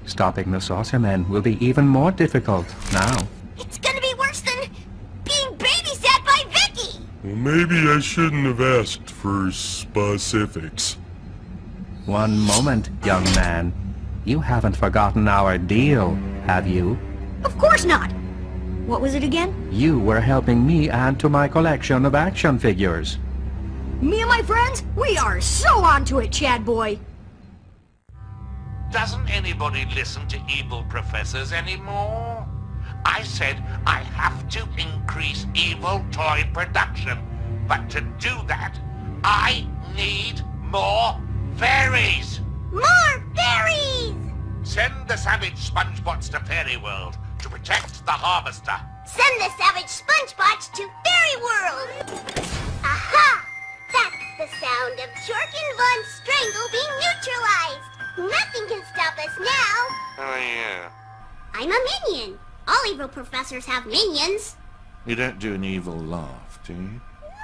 Stopping the Saucermen will be even more difficult now. It's gonna be worse than being babysat by Vicky! Well, maybe I shouldn't have asked for specifics. One moment, young man. You haven't forgotten our deal, have you? Of course not! What was it again? You were helping me add to my collection of action figures. Me and my friends, we are so onto it, Chad boy! Doesn't anybody listen to evil professors anymore? I said I have to increase evil toy production, but to do that, I need more fairies! More fairies! Send the savage Spongebots to Fairy World to protect the Harvester. Send the savage Spongebots to Fairy World! Aha! That's the sound of Jorgen von Strangle being neutralized! Nothing can stop us now! Oh, yeah. I'm a minion. All evil professors have minions. You don't do an evil laugh, do you?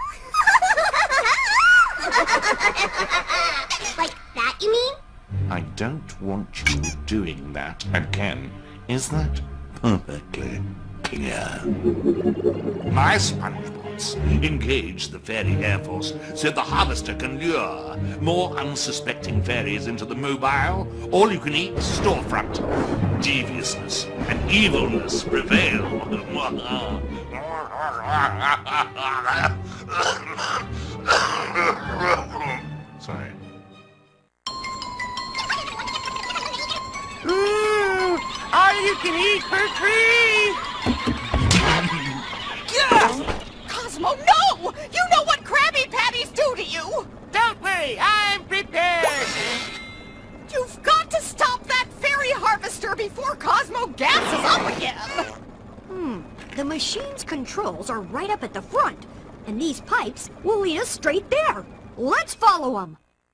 Like that, you mean? I don't want you doing that again. Is that perfectly clear? My Spongebots engage the Fairy Air Force so the Harvester can lure more unsuspecting fairies into the mobile, all-you-can-eat storefront. Deviousness and evilness prevail. Sorry. Ooh, all you can eat for free! Yeah! Cosmo, no! You know what Krabby Patties do to you! Don't worry, I'm prepared! You've got to stop that fairy harvester before Cosmo gasses up again! Hmm, the machine's controls are right up at the front, and these pipes will lead us straight there. Let's follow them!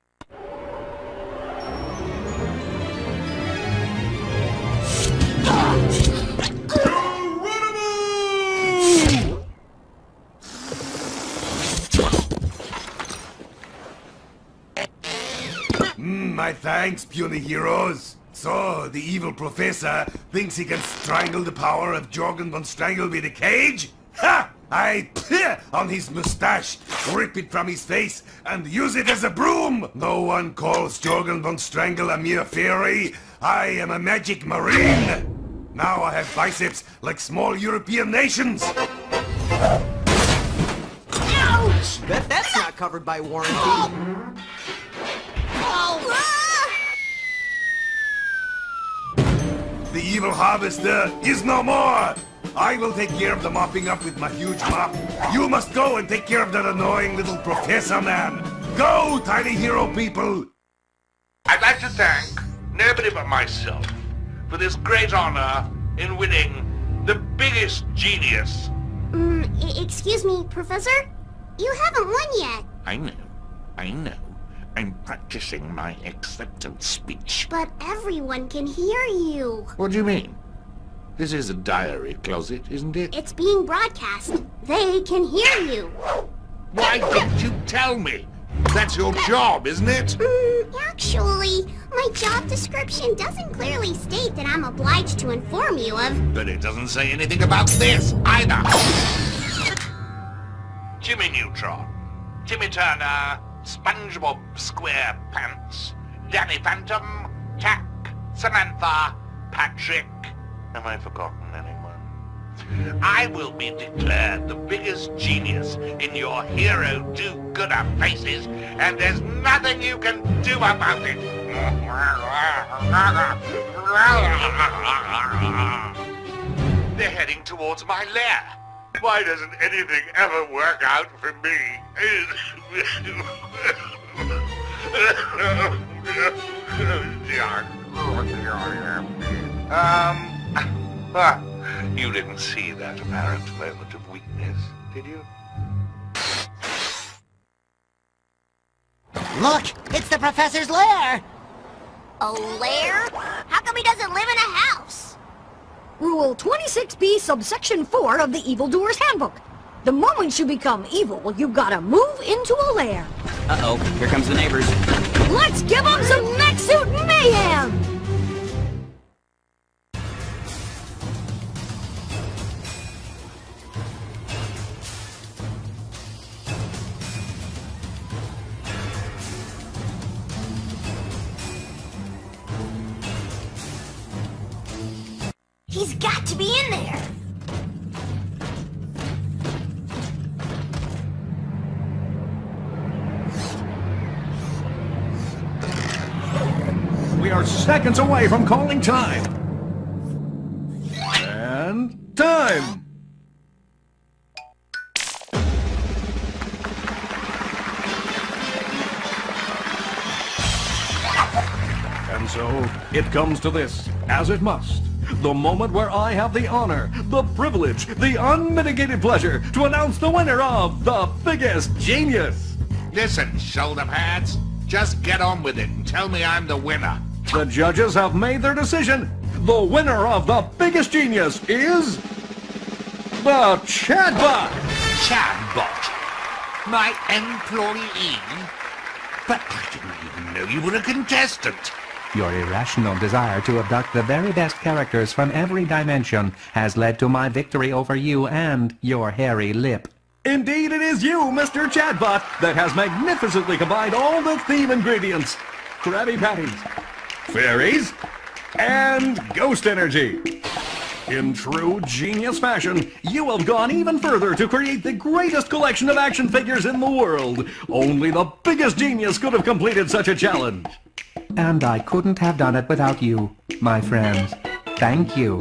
Mm, my thanks, puny heroes. So, the evil professor thinks he can strangle the power of Jorgen von Strangle with a cage? Ha! I pih on his mustache, rip it from his face, and use it as a broom! No one calls Jorgen von Strangle a mere fairy. I am a magic marine! Now I have biceps like small European nations! Ouch! Bet that's not covered by warranty. The evil harvester is no more! I will take care of the mopping up with my huge mop. You must go and take care of that annoying little professor man. Go, tiny hero people! I'd like to thank nobody but myself for this great honor in winning the biggest genius. Mm, I- excuse me, Professor? You haven't won yet. I know, I know. I'm practicing my acceptance speech. But everyone can hear you. What do you mean? This is a diary closet, isn't it? It's being broadcast. They can hear you. Why didn't you tell me? That's your job, isn't it? Mm, actually, my job description doesn't clearly state that I'm obliged to inform you of... But it doesn't say anything about this, either. Jimmy Neutron, Jimmy Turner, Spongebob SquarePants, Danny Phantom, Tack, Samantha, Patrick... Have I forgotten anyone? I will be declared the biggest genius in your hero do-gooder faces, and there's nothing you can do about it. They're heading towards my lair. Why doesn't anything ever work out for me? um... Ah, you didn't see that apparent moment of weakness, did you? Look! It's the professor's lair! A lair? How come he doesn't live in a house? Rule twenty-six B, subsection four of the Evildoer's Handbook. The moment you become evil, you gotta move into a lair. Uh-oh, here comes the neighbors. Let's give them some mech suit mayhem! He's got to be in there. We are seconds away from calling time. And time! And so, it comes to this, as it must. The moment where I have the honor, the privilege, the unmitigated pleasure to announce the winner of The Biggest Genius. Listen, shoulder pads. Just get on with it and tell me I'm the winner. The judges have made their decision. The winner of The Biggest Genius is... the Chatbot! Chatbot? My employee? But I didn't even know you were a contestant. Your irrational desire to abduct the very best characters from every dimension has led to my victory over you and your hairy lip. Indeed, it is you, Mister Chatbot, that has magnificently combined all the theme ingredients. Krabby Patties, fairies, and ghost energy. In true genius fashion, you have gone even further to create the greatest collection of action figures in the world. Only the biggest genius could have completed such a challenge. And I couldn't have done it without you, my friends. Thank you.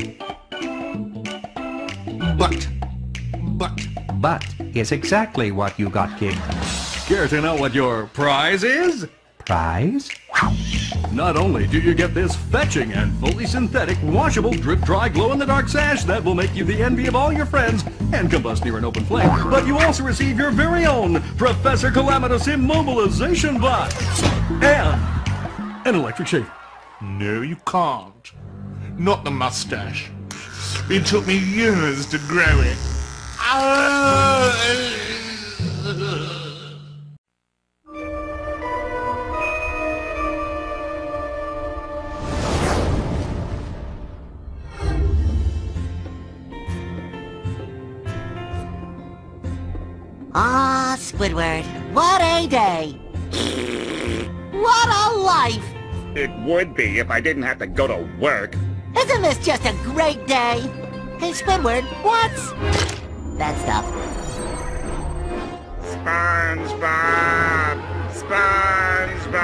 But, but... But is exactly what you got, kid. Care to know what your prize is? Prize? Not only do you get this fetching and fully synthetic, washable, drip-dry, glow-in-the-dark sash that will make you the envy of all your friends and combust near an open flame, but you also receive your very own Professor Calamitous Immobilization Bot and an electric shave. No, you can't. Not the mustache. It took me years to grow it. Ah, Squidward, what a day! What a life! It would be if I didn't have to go to work. Isn't this just a great day? Hey, Squidward, what's that stuff? SpongeBob! SpongeBob!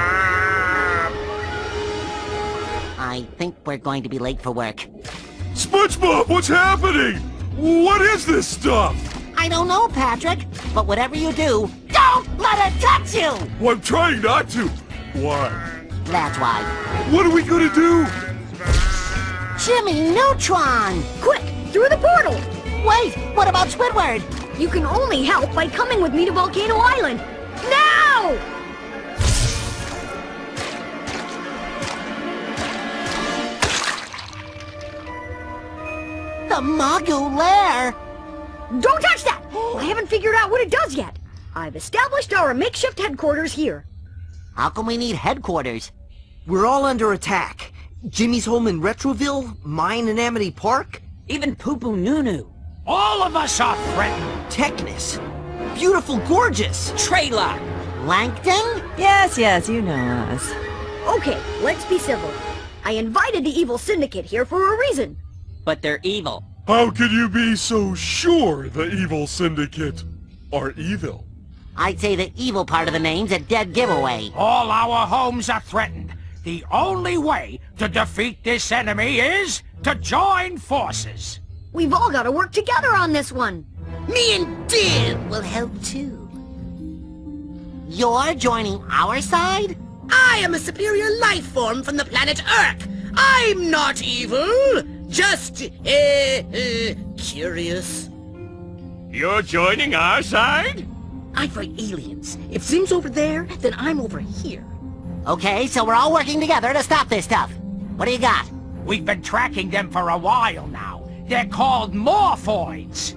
I think we're going to be late for work. SpongeBob, what's happening? What is this stuff? I don't know, Patrick, but whatever you do, don't let it touch you! Well, I'm trying not to. Why? That's why. What are we gonna do? Jimmy Neutron! Quick, through the portal! Wait, what about Squidward? You can only help by coming with me to Volcano Island. Now! The Magoo Lair! Don't touch that! I haven't figured out what it does yet. I've established our makeshift headquarters here. How come we need headquarters? We're all under attack. Jimmy's home in Retroville, mine in Amity Park. Even Poo-Poo Nunu. All of us are threatened. Technus. Beautiful, gorgeous. Traylock. Langton? Yes, yes, you know us. Okay, let's be civil. I invited the evil syndicate here for a reason. But they're evil. How can you be so sure the evil syndicate are evil? I'd say the evil part of the name's a dead giveaway. All our homes are threatened. The only way to defeat this enemy is to join forces. We've all got to work together on this one. Me and Div will help too. You're joining our side? I am a superior life form from the planet Urk. I'm not evil, just, uh, uh, curious. You're joining our side? I fight aliens. If Zim's over there, then I'm over here. Okay, so we're all working together to stop this stuff. What do you got? We've been tracking them for a while now. They're called Morphoids.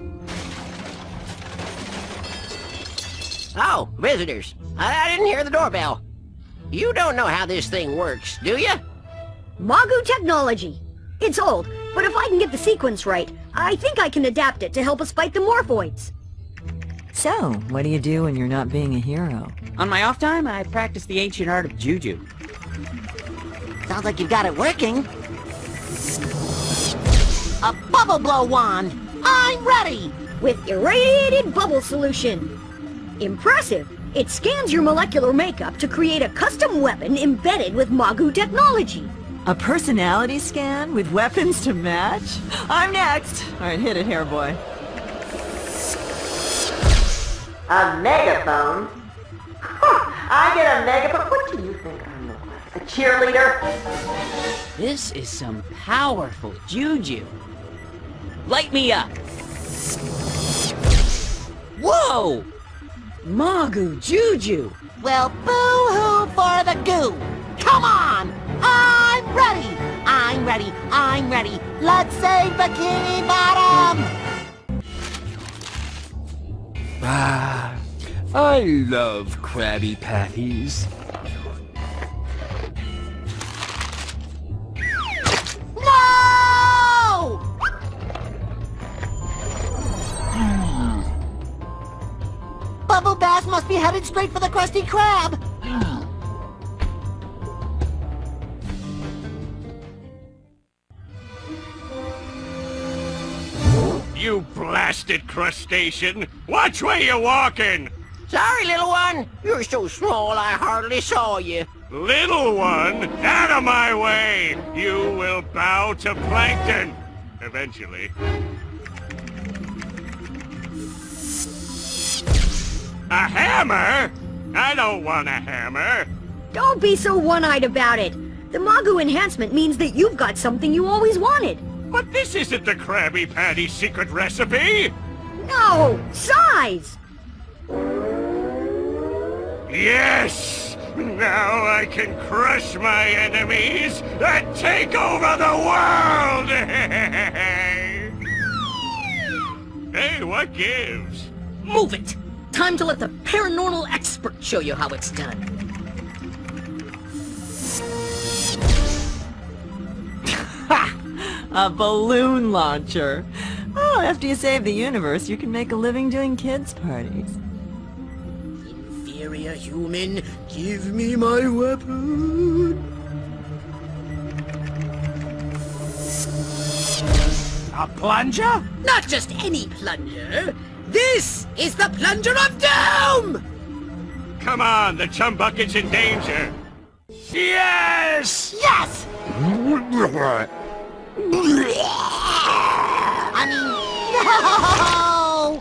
Oh, visitors. I, I didn't hear the doorbell. You don't know how this thing works, do you? Magoo technology. It's old, but if I can get the sequence right, I think I can adapt it to help us fight the Morphoids. So, what do you do when you're not being a hero? On my off time, I practice the ancient art of juju. Sounds like you've got it working. A bubble blow wand! I'm ready! With irradiated bubble solution. Impressive! It scans your molecular makeup to create a custom weapon embedded with Magu technology. A personality scan with weapons to match? I'm next! Alright, hit it, hair boy. A megaphone? I get a megaphone? What do you think I'm like? A cheerleader? This is some powerful juju. Light me up! Whoa! Magu Juju! Well, boo-hoo for the goo! Come on! I'm ready! I'm ready! I'm ready! Let's save Bikini Bottom! Ah, I love Krabby Patties. No! Bubble Bass must be headed straight for the Krusty Krab! You blasted crustacean! Watch where you're walking! Sorry, little one. You're so small I hardly saw you. Little one, out of my way! You will bow to plankton! Eventually. A hammer? I don't want a hammer. Don't be so one-eyed about it. The Magu enhancement means that you've got something you always wanted. But this isn't the Krabby Patty secret recipe! No! Size! Yes! Now I can crush my enemies and take over the world! Hey, what gives? Move it! Time to let the paranormal expert show you how it's done. Ha! A balloon launcher. Oh, after you save the universe, you can make a living doing kids' parties. Inferior human, give me my weapon. A plunger? Not just any plunger. This is the plunger of doom! Come on, the chum bucket's in danger. Yes! Yes! I mean, no!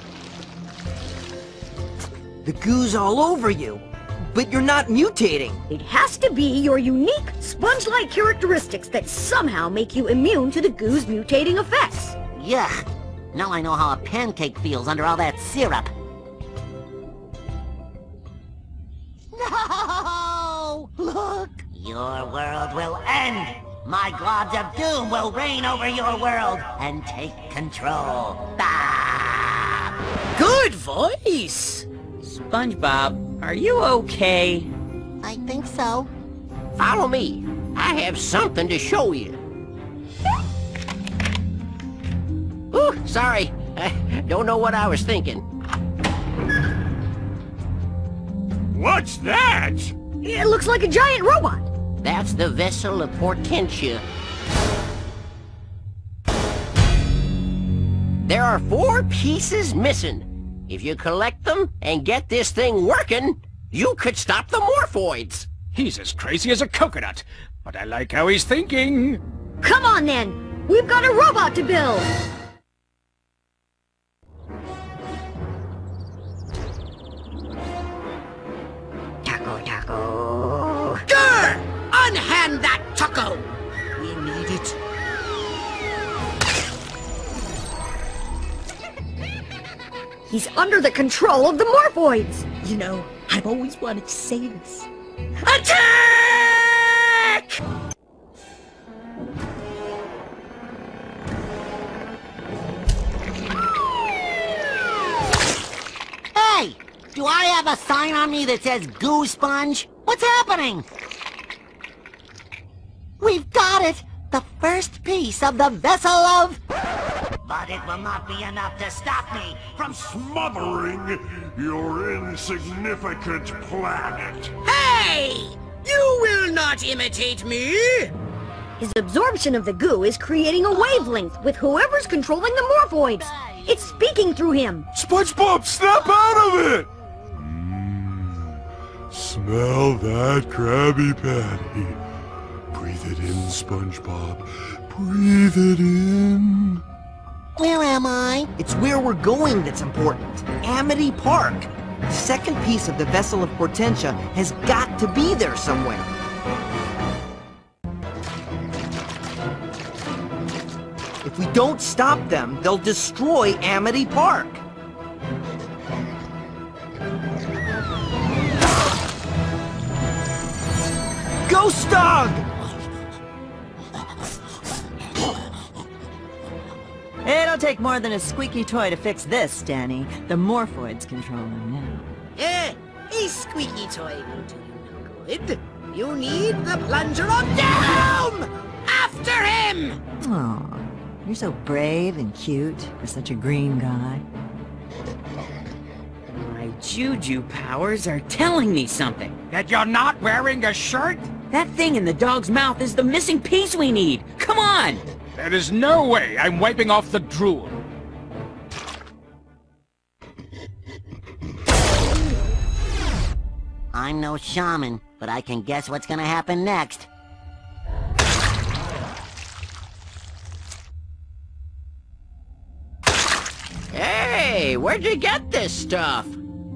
The goo's all over you, but you're not mutating. It has to be your unique, sponge-like characteristics that somehow make you immune to the goo's mutating effects. Yuck. Now I know how a pancake feels under all that syrup. No! Look! Your world will end! My globs of doom will reign over your world and take control. Ah! Good voice! SpongeBob, are you okay? I think so. Follow me. I have something to show you. Ooh, sorry. I don't know what I was thinking. What's that? It looks like a giant robot. That's the vessel of Portentia. There are four pieces missing. If you collect them and get this thing working, you could stop the Morphoids. He's as crazy as a coconut, but I like how he's thinking. Come on then! We've got a robot to build! Taco, taco. Grr! Unhand that taco! We need it. He's under the control of the Morphoids! You know, I've always wanted to say this. Attack! Hey! Do I have a sign on me that says Goo Sponge? What's happening? We've got it! The first piece of the vessel of... But it will not be enough to stop me from Smothering your insignificant planet. Hey! You will not imitate me! His absorption of the goo is creating a wavelength with whoever's controlling the morphoids. It's speaking through him. SpongeBob, snap out of it! Smell that Krabby Patty. Breathe it in, SpongeBob. Breathe it in. Where am I? It's where we're going that's important. Amity Park. The second piece of the Vessel of Portentia has got to be there somewhere. If we don't stop them, they'll destroy Amity Park. Ghost Dog! It'll take more than a squeaky toy to fix this, Danny. The morphoids control him now. Eh, a squeaky toy will do you no good. You need the plunger of doom! After him! Aw, you're so brave and cute for such a green guy. My juju powers are telling me something. That you're not wearing a shirt? That thing in the dog's mouth is the missing piece we need. Come on! There is no way I'm wiping off the drool. I'm no shaman, but I can guess what's gonna happen next. Hey, where'd you get this stuff?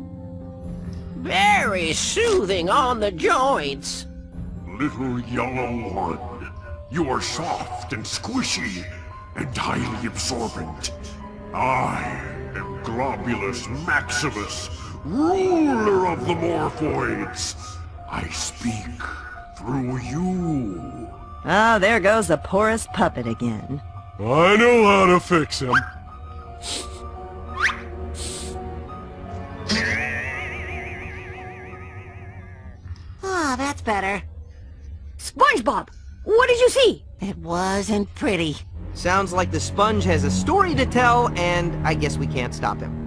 Very soothing on the joints. Little yellow one, you are soft and squishy and highly absorbent. I am Globulus Maximus, ruler of the Morphoids. I speak through you. Oh, there goes the porous puppet again. I know how to fix him. Ah, that's better. SpongeBob, what did you see? It wasn't pretty. Sounds like the sponge has a story to tell, and I guess we can't stop him.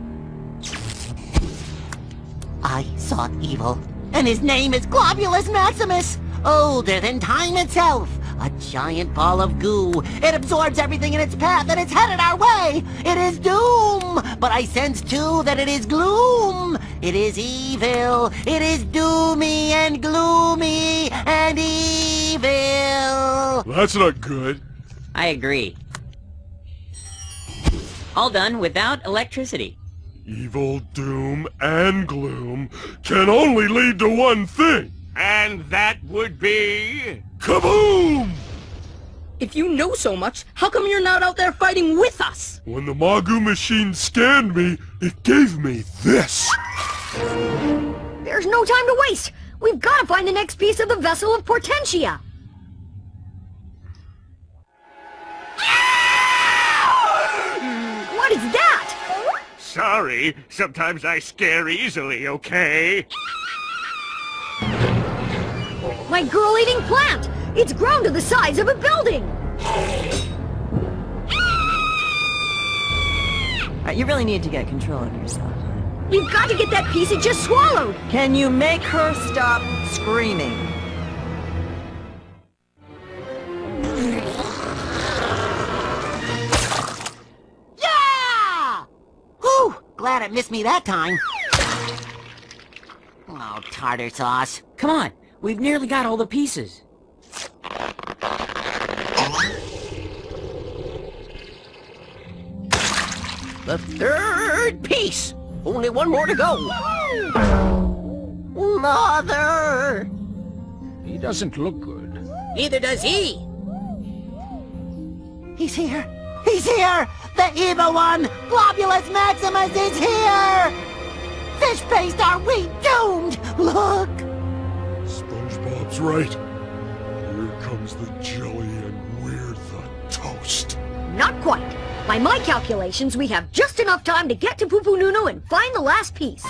I sought evil, and his name is Globulus Maximus, older than time itself. A giant ball of goo. It absorbs everything in its path, and it's headed our way. It is doom, but I sense too that it is gloom. It is evil. It is doomy and gloomy and evil. That's not good. I agree. All done without electricity. Evil, doom, and gloom can only lead to one thing. And that would be... Kaboom! If you know so much, how come you're not out there fighting with us? When the Magu machine scanned me, it gave me this. There's no time to waste. We've got to find the next piece of the Vessel of Portentia. What is that? Sorry, sometimes I scare easily, okay? My girl-eating plant! It's grown to the size of a building! Uh, you really need to get control of yourself. We've got to get that piece it just swallowed! Can you make her stop screaming? Yeah! Whew! Glad it missed me that time. Oh, tartar sauce. Come on, we've nearly got all the pieces. The third piece. Only one more to go. Mother! He doesn't look good. Neither does he. He's here! He's here! The evil one! Globulus Maximus is here! Fish paste, are we doomed? Look! SpongeBob's right. Here comes the jelly and we're the toast. Not quite. By my calculations, we have just enough time to get to Pupu Nunu and find the last piece.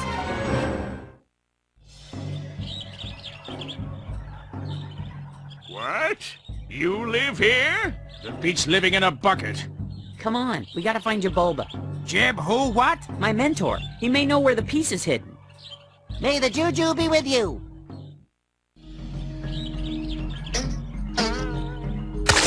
What? You live here? The beats living in a bucket. Come on, we gotta find your Bulba. Jib, who, what? My mentor. He may know where the piece is hidden. May the juju be with you!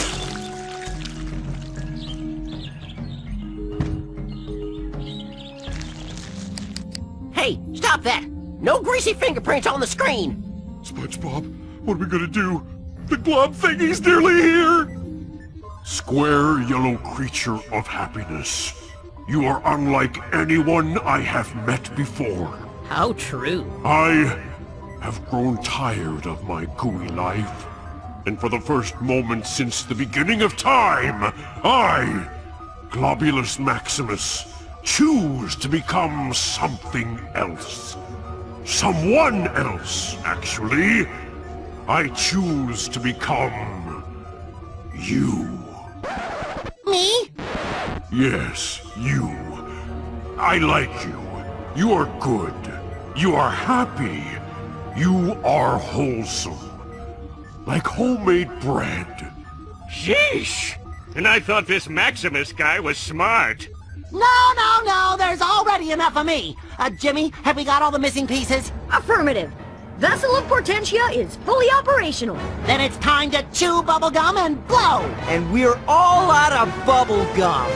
Stop that! No greasy fingerprints on the screen! SpongeBob, what are we gonna do? The glob thingy's nearly here! Square yellow creature of happiness. You are unlike anyone I have met before. How true. I have grown tired of my gooey life. And for the first moment since the beginning of time, I, Globulus Maximus, choose to become something else. Someone else, actually. I choose to become you. Me? Yes, you. I like you. You are good. You are happy. You are wholesome. Like homemade bread. Sheesh! And I thought this Maximus guy was smart. No, no, no, there's already enough of me. Uh, Jimmy, have we got all the missing pieces? Affirmative. Vessel of Portentia is fully operational. Then it's time to chew bubblegum and blow! And we're all out of bubblegum.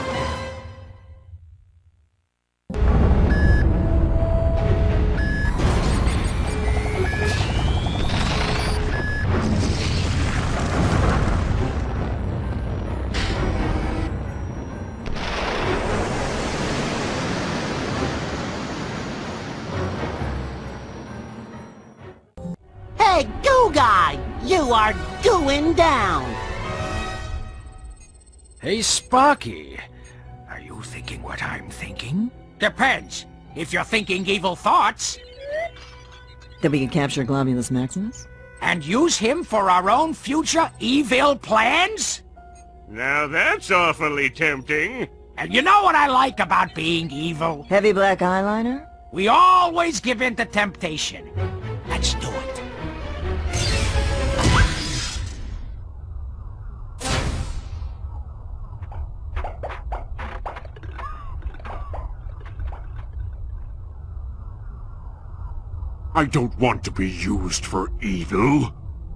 Hey, goo guy! You are gooing down! Hey, Sparky. Are you thinking what I'm thinking? Depends. If you're thinking evil thoughts... That we can capture Globulus Maximus? And use him for our own future evil plans? Now that's awfully tempting. And you know what I like about being evil? Heavy black eyeliner? We always give in to temptation. Let's do it. I don't want to be used for evil.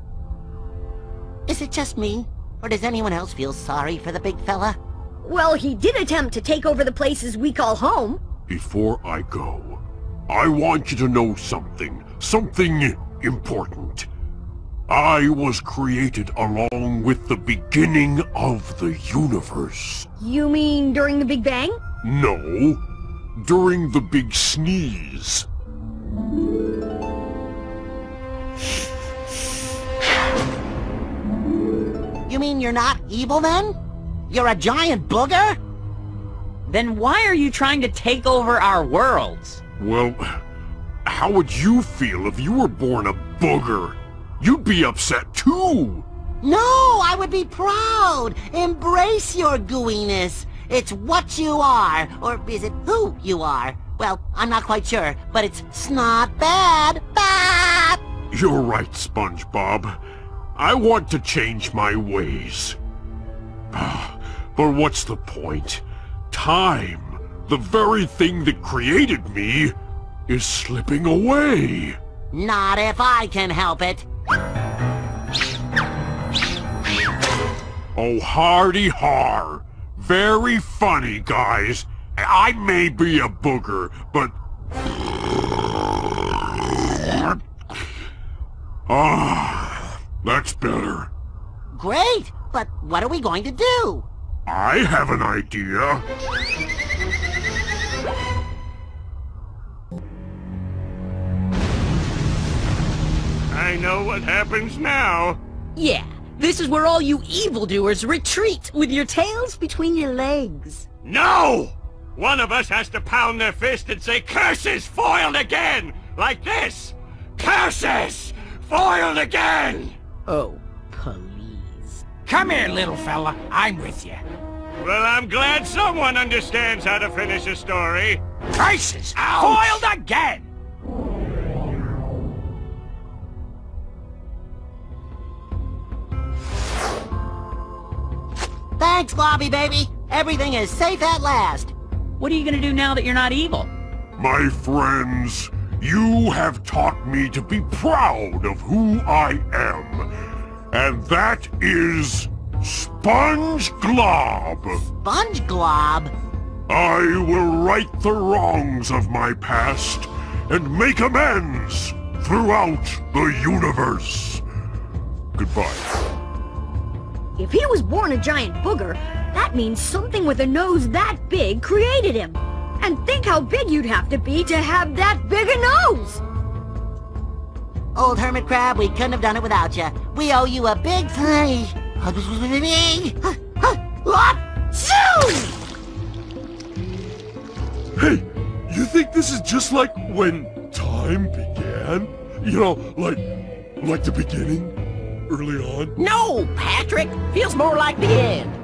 Is it just me? Or does anyone else feel sorry for the big fella? Well, he did attempt to take over the places we call home. Before I go, I want you to know something. Something important. I was created along with the beginning of the universe. You mean during the Big Bang? No, during the big sneeze. You mean you're not evil then? You're a giant booger? Then why are you trying to take over our worlds? Well, how would you feel if you were born a booger? You'd be upset too! No, I would be proud! Embrace your gooiness! It's what you are, or is it who you are? Well, I'm not quite sure, but it's not bad. Bad! You're right, SpongeBob. I want to change my ways. But what's the point? Time, the very thing that created me, is slipping away. Not if I can help it. Oh, hardy har. Very funny, guys. I may be a booger, but... Ah, that's better. Great, but what are we going to do? I have an idea. I know what happens now. Yeah, this is where all you evildoers retreat with your tails between your legs. No! One of us has to pound their fist and say, "Curses foiled again!" Like this! Curses foiled again! Oh, please. Come here, little fella. I'm with you. Well, I'm glad someone understands how to finish a story. Curses foiled again! Thanks, Globby baby. Everything is safe at last. What are you gonna do now that you're not evil? My friends, you have taught me to be proud of who I am. And that is Spongebob. Spongebob? I will right the wrongs of my past and make amends throughout the universe. Goodbye. If he was born a giant booger, that means something with a nose that big created him. And think how big you'd have to be to have that big a nose! Old Hermit Crab, we couldn't have done it without you. We owe you a big thank. Hey, you think this is just like when time began? You know, like, like the beginning? Early on? No, Patrick! Feels more like the end.